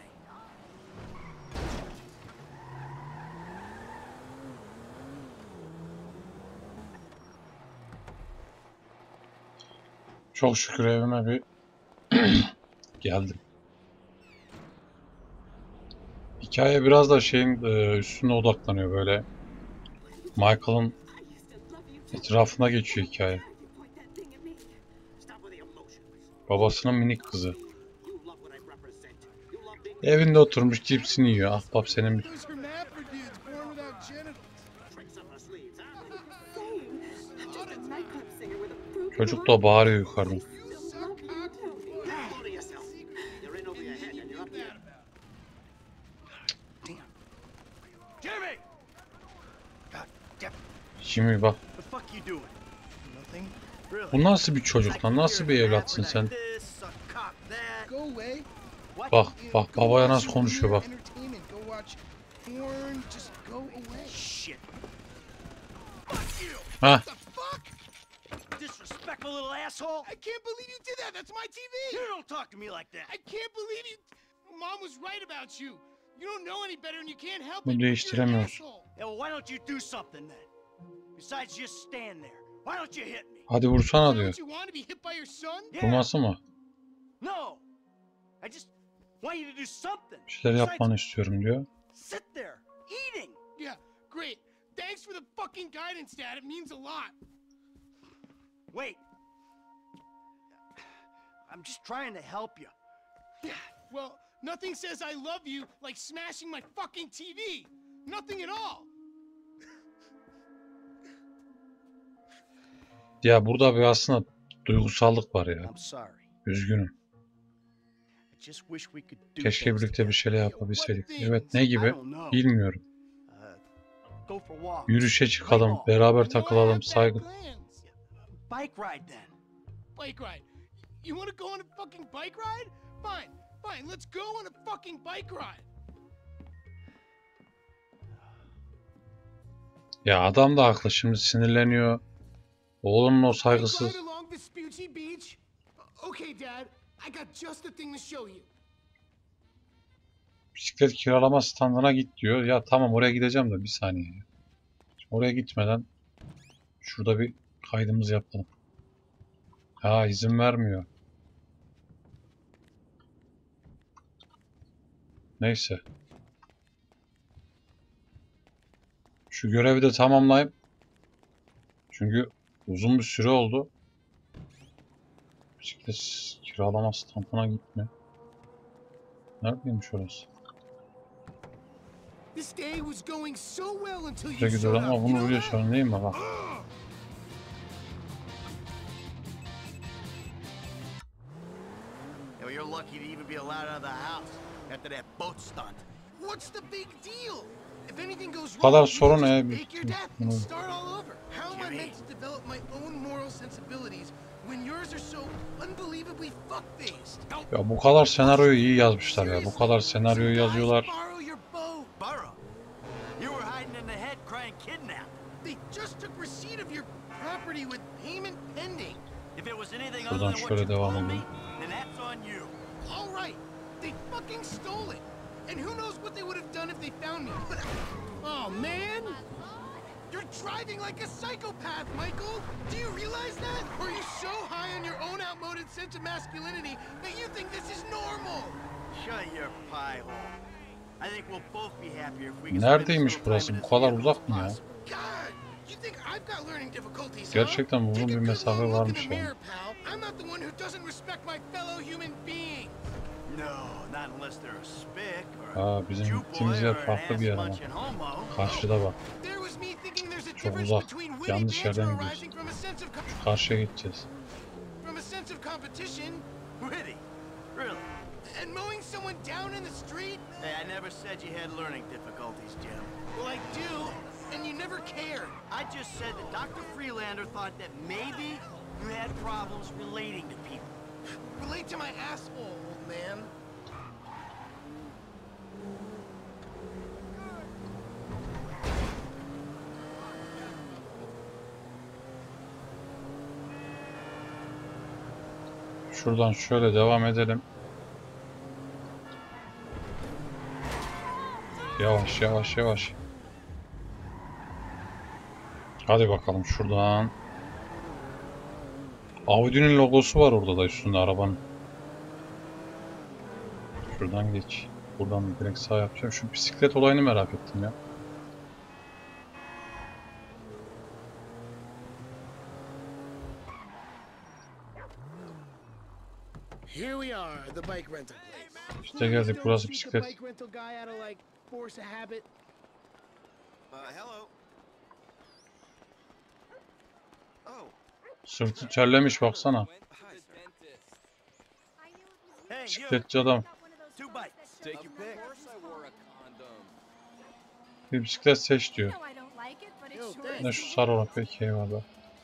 Speaker 1: Çok şükür evime bir geldim. Hikaye biraz da şeyin e, üstüne odaklanıyor böyle. Michael'ın etrafına geçiyor hikaye. Babasının minik kızı. Evinde oturmuş cipsini yiyor. Ahbap senin bir... Çocuk da bağırıyor yukarıdan. Şimdi bak. Bu nasıl bir çocuk lan? Nasıl bir evlatsın sen? Bak bak babaya nasıl konuşuyor bak. Ha.
Speaker 3: Disrespectful little asshole! I can't believe you did that! That's my T V! You don't talk to me like that! I can't believe you... Mom was right about you! You don't know any better and you can't help it!
Speaker 1: Bunu değiştiremiyoruz.
Speaker 3: Yeah, well, why don't you do something then? Besides just stand there. Why don't you hit me?
Speaker 1: Hadi vursana diyor.
Speaker 3: Don't you want to be hit by your son?
Speaker 1: Vurması mı?
Speaker 3: No! I just want you to do something!
Speaker 1: Bir şeyler yapmanı istiyorum diyor.
Speaker 3: Sit there, eating! Yeah, great. Thanks for the fucking guidance, Dad. It means a lot. Wait. I'm just trying to help you. Well, nothing says I love you like smashing my fucking T V. Nothing at all.
Speaker 1: Ya burada bir aslında duygusallık var ya. Üzgünüm. Keşke birlikte bir şeyler yapabilseydik. Evet, ne gibi? Bilmiyorum. Yürüyüşe çıkalım, beraber takılalım, saygı.
Speaker 3: Bike ride then. Bike ride. You want to go on a fucking bike ride? Fine, fine. Let's go on a fucking bike ride.
Speaker 1: Ya adam da haklı, şimdi sinirleniyor. Oğlunun o saygısız. Bisiklet kiralama standına git diyor. Ya tamam, oraya gideceğim de bir saniye. Şimdi oraya gitmeden şurada bir kaydımızı yapalım. Ha, izin vermiyor. Neyse. Şu görevi de tamamlayayım. Çünkü uzun bir süre oldu. Bisiklet kiralama standına gitme. Neredeymiş orası? Şuraya gidiyorum ama bunu biliyorsun değil mi? Bak.
Speaker 3: You're lucky to even be allowed out of the house after that boat stunt. What's the big deal? If anything goes
Speaker 1: Bu kadar
Speaker 3: wrong,
Speaker 1: sorun ne?
Speaker 3: make your dad start all over. How am I meant to develop my own moral sensibilities when yours are so unbelievably fuck-faced?
Speaker 1: Ya bu kadar senaryoyu iyi yazmışlar ya. Bu kadar senaryoyu yazıyorlar.
Speaker 3: You were hiding in the head crying kidnap. They just took receipt of your property with payment pending. If it was anything other than what you told me, then that's on you. All right. They fucking stole it. And who knows what they would have done if they found me. But, oh, man. You're driving like a psychopath, Michael. Do you realize that? Or are you so high on your own outmoded sense of masculinity that you think this is normal? Shut your pie hole. I think we'll both be happier if we can.
Speaker 1: Neredeymiş burası? Bu kadar uzak mı ya?
Speaker 3: God,
Speaker 1: Gerçekten uzun bir mesafe varmış yani. Aa, bizim gittiğimiz yer farklı bir yer ama. Karşıda bak. Çok uzak. Yanlış yerden gidiyoruz. Şu karşıya gideceğiz.
Speaker 3: And mowing someone down in the street? Hey, I never said you had learning difficulties, Jim. Well, I do, and you never cared. I just said that Doctor Freelander thought that maybe you had problems relating to people. Relate to my asshole, old man.
Speaker 1: Şuradan şöyle devam edelim. Yavaş yavaş yavaş. Hadi bakalım şuradan. Audi'nin logosu var orada da üstünde arabanın. Şuradan geç. Buradan direkt sağ yapacağım. Şu bisiklet olayını merak ettim ya.
Speaker 10: Here we are, the bike rental place.
Speaker 1: İşte geldik, burası bisiklet. Sırtı terlemiş baksana. Bisikletçi adam. Bir bisiklet seç diyor. Ne şu sarı olan peki, eyvallah.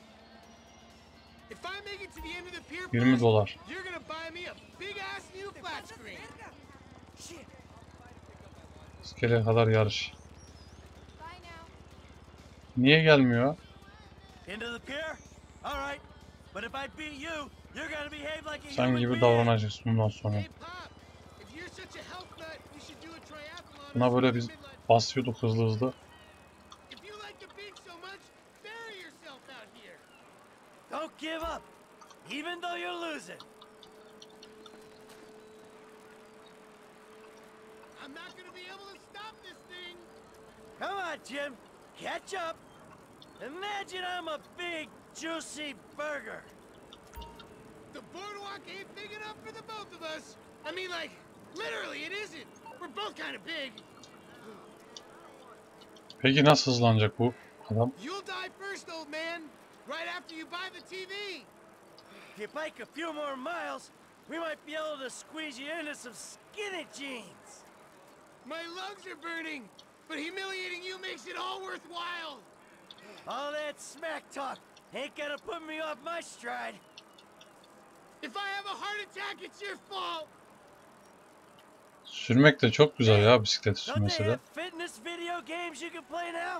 Speaker 1: yirmi dolar. İskeleye kadar yarış. Niye gelmiyor? Sen gibi davranacaksın bundan sonra. Buna böyle biz basıyorduk hızlı hızlı.
Speaker 3: Don't give up, even though you're losing. I'm not gonna be able to stop this thing. Come on, Jim, catch up. Imagine I'm a big, juicy burger. The boardwalk ain't big enough for the both of us. I mean, like, literally, it isn't. We're both kind of big.
Speaker 1: Peki nasıl hızlanacak bu adam?
Speaker 3: You'll die first, old man. Right after you buy the T V. If you bike a few more miles, we might be able to squeeze you into some skinny jeans. My lungs are burning, but humiliating you makes it all worthwhile. All that smack talk ain't gonna put me off my stride. If I have a heart attack, it's your fault.
Speaker 1: Sürmek de çok güzel ya, bisikleti sürmesi de.
Speaker 3: Fitness video games you can play now?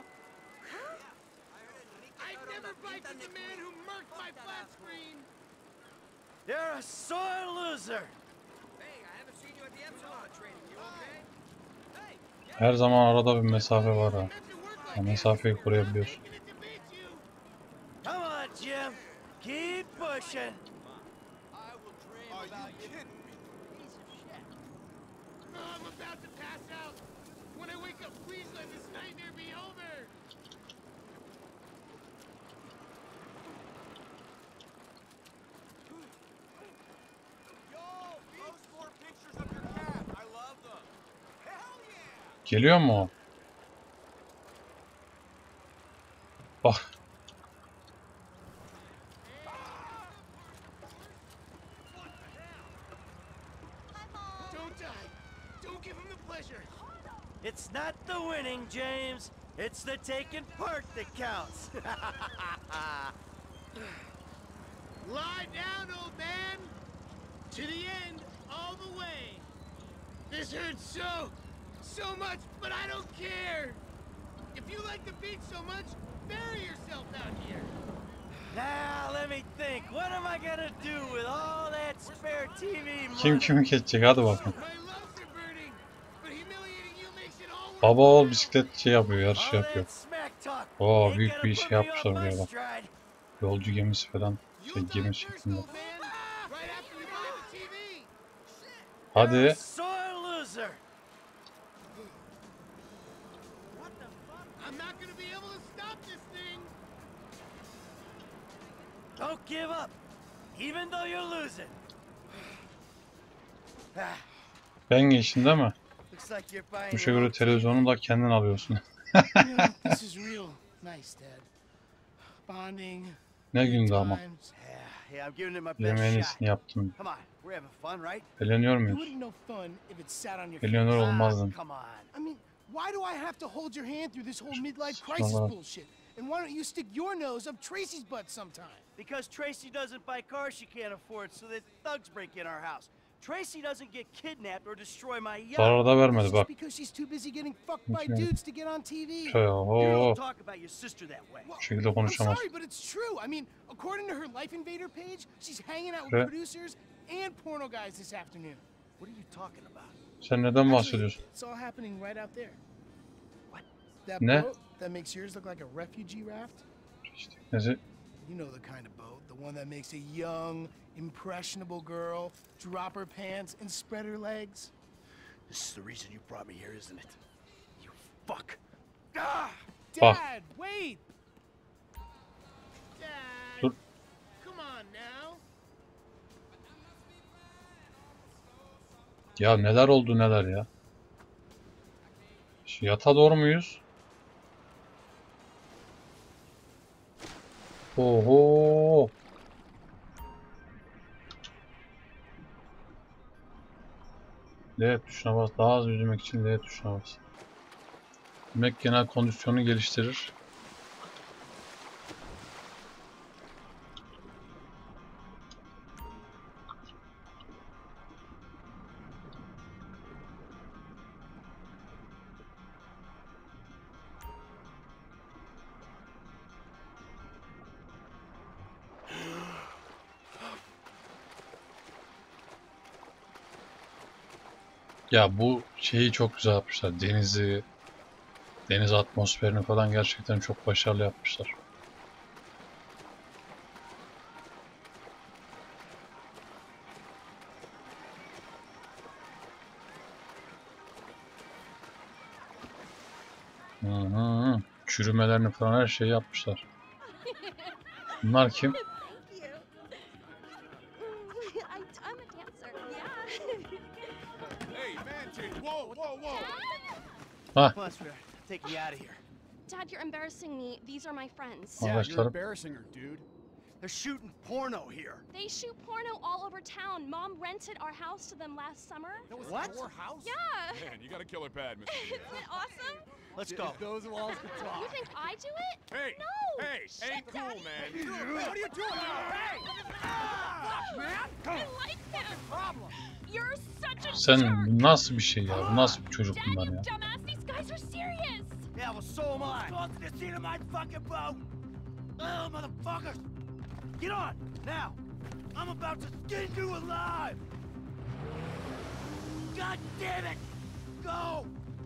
Speaker 3: I've never biked with the man who murked my flat screen. You're a sore loser. Hey, I haven't seen you at the Epsilon training. You okay?
Speaker 1: Her zaman arada bir mesafe var ha. O mesafeyi koruyabiliyorsun.
Speaker 3: Come on, Jim. Keep pushing. Are you kidding me? I'm about to pass out. When I wake up, please let this nightmare be over.
Speaker 1: Geliyor mu o? Bak.
Speaker 3: It's not the winning, James. It's the taking part that counts. Lie down, old man. To the end, all the way. This hurts so, so much, but I don't care. If you like the beach so much, bury yourself out here. Now, let me think. What am I gonna do with all that spare T V money?
Speaker 1: Kim kimi geçecek, hadi bakın. Baba oğul bisiklet şey yapıyor, yarış yapıyor. Oo, büyük bir şey yapmışlar buraya bak. Yolcu gemisi falan, şey, gemi şeklinde. Hadi.
Speaker 3: Don't give up, even though you're losing.
Speaker 1: Ben geçtin değil mi?
Speaker 3: Looks like you're buying
Speaker 1: Bu şekilde göre televizyonu da kendin alıyorsun.
Speaker 10: You know, this is real nice, Dad. Bonding.
Speaker 1: Ne gündü ama.
Speaker 10: times.
Speaker 3: Yeah, yeah, I'm giving it my best
Speaker 1: Yemeğin
Speaker 3: shot.
Speaker 1: iyisini yaptım.
Speaker 3: Come on, we're having fun, right?
Speaker 1: Eğleniyor
Speaker 10: You
Speaker 1: muyuz?
Speaker 10: wouldn't know fun if it sat on your
Speaker 1: Milyoner
Speaker 10: face.
Speaker 1: olmazdım.
Speaker 3: Come on.
Speaker 10: I mean, why do I have to hold your hand through this whole midlife crisis
Speaker 1: Saçmalama.
Speaker 10: bullshit? And why don't you stick your nose up Tracy's butt sometime?
Speaker 3: Because Tracy doesn't buy cars she can't afford, so that thugs break in our house. Tracy doesn't get kidnapped or destroy my yacht.
Speaker 1: Zarar da vermedi
Speaker 10: That's
Speaker 1: bak.
Speaker 10: just because she's too busy getting fucked by
Speaker 1: Okay.
Speaker 10: dudes to get on T V.
Speaker 1: Şöyle
Speaker 3: You
Speaker 1: oho.
Speaker 3: don't talk about your sister that way.
Speaker 10: Well,
Speaker 1: Bu şekilde
Speaker 10: I'm
Speaker 1: konuşamaz.
Speaker 10: sorry, but it's true. I mean, according to her Life Invader page, she's hanging out with
Speaker 1: Okay.
Speaker 10: producers and porno guys this afternoon.
Speaker 3: What are you talking about?
Speaker 1: Sen neden
Speaker 10: Actually,
Speaker 1: bahsediyorsun?
Speaker 10: it's all happening right out there.
Speaker 3: What?
Speaker 10: That
Speaker 1: Ne?
Speaker 10: boat that makes yours look like a refugee raft?
Speaker 1: İşte, neyse.
Speaker 10: You know the kind of boat, the one that makes a young, impressionable girl drop her pants and spread her legs.
Speaker 3: This is the reason you brought me here, isn't it? You fuck. Ah!
Speaker 1: Bak.
Speaker 10: Dad, wait! Dad!
Speaker 1: Dur.
Speaker 10: Come on now.
Speaker 1: Ya neler oldu neler ya. Şu yata doğru muyuz? Oho. L tuşuna bas. Daha az yüzmek için L tuşuna bas. Demek genel kondisyonu geliştirir. Ya bu şeyi çok güzel yapmışlar. Denizi, deniz atmosferini falan gerçekten çok başarılı yapmışlar. Hı hı. Çürümelerini falan her şeyi yapmışlar. Bunlar kim?
Speaker 6: I, I'm a dancer. Yeah.
Speaker 2: Hey, man, chick, whoa, whoa, whoa.
Speaker 1: Ha,
Speaker 3: Plus, we're taking you out of here.
Speaker 6: Dad, you're embarrassing me. These are my friends.
Speaker 1: Yeah,
Speaker 2: You're
Speaker 1: Arkadaşlarım.
Speaker 2: embarrassing her, dude.
Speaker 3: They're shooting porno here.
Speaker 6: They shoot porno all over town. Mom rented our house to them last summer.
Speaker 2: That was
Speaker 3: What?
Speaker 2: your house?
Speaker 6: Yeah.
Speaker 2: Man, you got a killer pad, Mister
Speaker 6: Isn't it awesome?
Speaker 3: Let's go.
Speaker 2: Those walls can talk.
Speaker 6: You think I do it?
Speaker 2: Hey,
Speaker 6: No.
Speaker 2: hey,
Speaker 6: Shit,
Speaker 2: ain't cool,
Speaker 6: Daddy.
Speaker 2: man. What are you doing? Hey! Fuck, man!
Speaker 6: I like them.
Speaker 2: Problem.
Speaker 6: You're such a
Speaker 1: sen
Speaker 6: jerk.
Speaker 1: bu nasıl bir şey ya? Bu nasıl bir çocuk
Speaker 6: Dad,
Speaker 1: bunlar
Speaker 6: you
Speaker 1: ya?
Speaker 6: dumbass. These guys are serious.
Speaker 3: Yeah, well, so am I. Go to the scene of my fucking boat. Oh, motherfuckers. Get on, now. I'm about to skin you alive. God damn it. Go.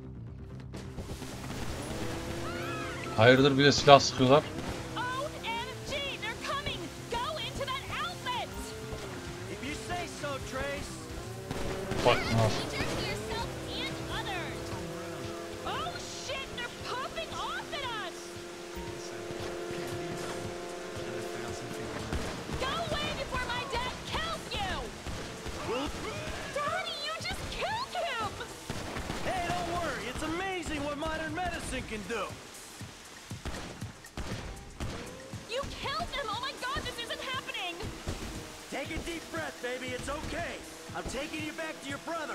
Speaker 1: Hayırdır bir de silah sıkıyorlar.
Speaker 6: O M G, they're coming. Go into that outlet.
Speaker 3: If you say so, Trace.
Speaker 1: Bak nasıl.
Speaker 6: Danger to yourself and others. Oh shit, they're popping off at us. Go away before my dad kills you. Daddy, you just killed him.
Speaker 3: Hey, don't worry. It's amazing what modern medicine can do.
Speaker 6: You killed him. Oh my god, this isn't happening.
Speaker 3: Take a deep breath, baby. It's okay. I'm taking you back to your brother.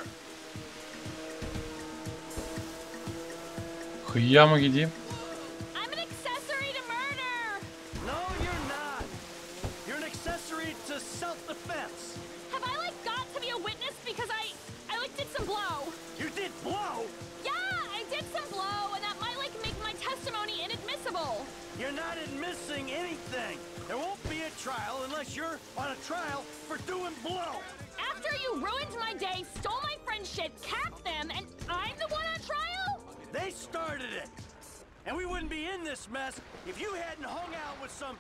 Speaker 1: Kıyıya mı gideyim?
Speaker 6: I'm an accessory to murder.
Speaker 3: No, you're not. You're an accessory to self-defense.
Speaker 6: Have I like got to be a witness because I I like did some blow?
Speaker 3: You did blow.
Speaker 6: Yeah, I did some blow, and that might like make my testimony inadmissible.
Speaker 3: You're not admitting anything. There won't be a trial unless you're on a trial for doing blow.
Speaker 6: After you ruined my day, stole my friend's shit, capped them, and I'm the one on trial?
Speaker 3: They started it. And we wouldn't be in this mess if you hadn't hung out with some...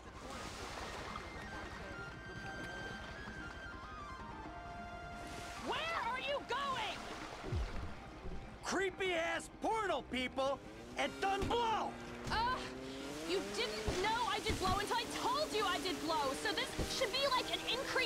Speaker 6: Where are you going?
Speaker 3: creepy-ass porno people and done blow!
Speaker 6: Uh, you didn't know I did blow until I told you I did blow,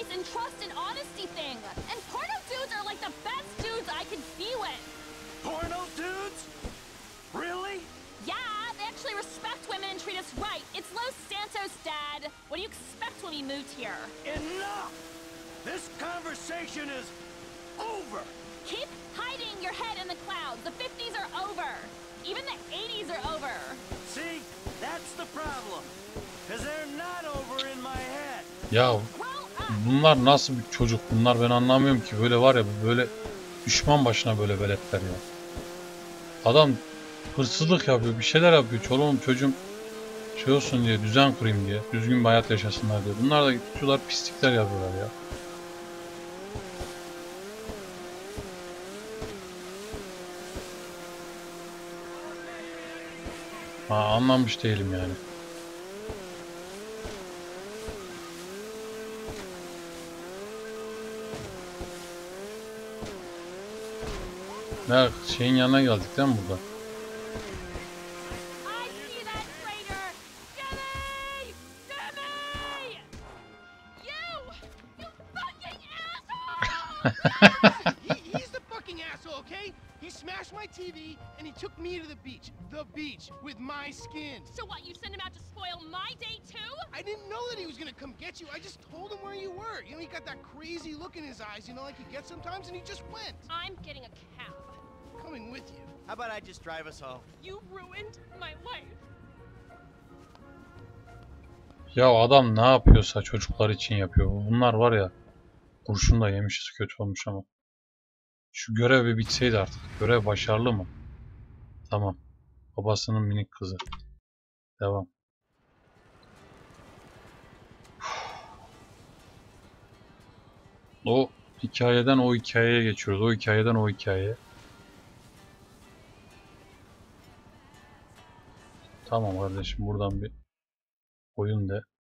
Speaker 6: kindness and trust and honesty thing. And porno dudes are like the best dudes I could be with.
Speaker 3: Porno dudes? Really?
Speaker 6: Yeah, they actually respect women and treat us right. It's Los Santos, Dad. What do you expect when we moved here?
Speaker 3: Enough! This conversation is over!
Speaker 6: Keep hiding your head in the clouds. The fifties are over. Even the eighties are over.
Speaker 3: See? That's the problem. Because they're not over in my head.
Speaker 1: Ya bunlar nasıl bir çocuk? Bunlar ben anlamıyorum ki. Böyle var ya, böyle düşman başına böyle veletler ya. Adam hırsızlık yapıyor, bir şeyler yapıyor. Çoluğum çocuğum şey olsun diye, düzen kurayım diye, düzgün bir hayat yaşasınlar diye. Bunlar da gidiyorlar pislikler yapıyorlar ya. Ha, anlamış değilim yani. Ne şeyin yanına geldik değil mi burada?
Speaker 6: I see that traitor! Jimmy! Jimmy! You! You fucking asshole!
Speaker 10: he, he's the fucking asshole, okay? He smashed my T V and he took me to the beach. The beach with my skin.
Speaker 6: So what, you sent him out to spoil my day too?
Speaker 10: I didn't know that he was gonna come get you. I just told him where you were. You know, he got that crazy look in his eyes, you know, like he gets sometimes, and he just went.
Speaker 6: I'm getting a cab.
Speaker 10: Coming with you.
Speaker 3: How about I just drive us home?
Speaker 6: You ruined my life.
Speaker 1: Ya adam ne yapıyorsa çocuklar için yapıyor. Bunlar var ya, kurşun da yemişiz, kötü olmuş ama. Şu görev bir bitseydi artık. Görev başarılı mı? Tamam. Babasının minik kızı. Devam. O hikayeden o hikayeye geçiyoruz. O hikayeden o hikayeye. Tamam kardeşim, buradan bir oyun de.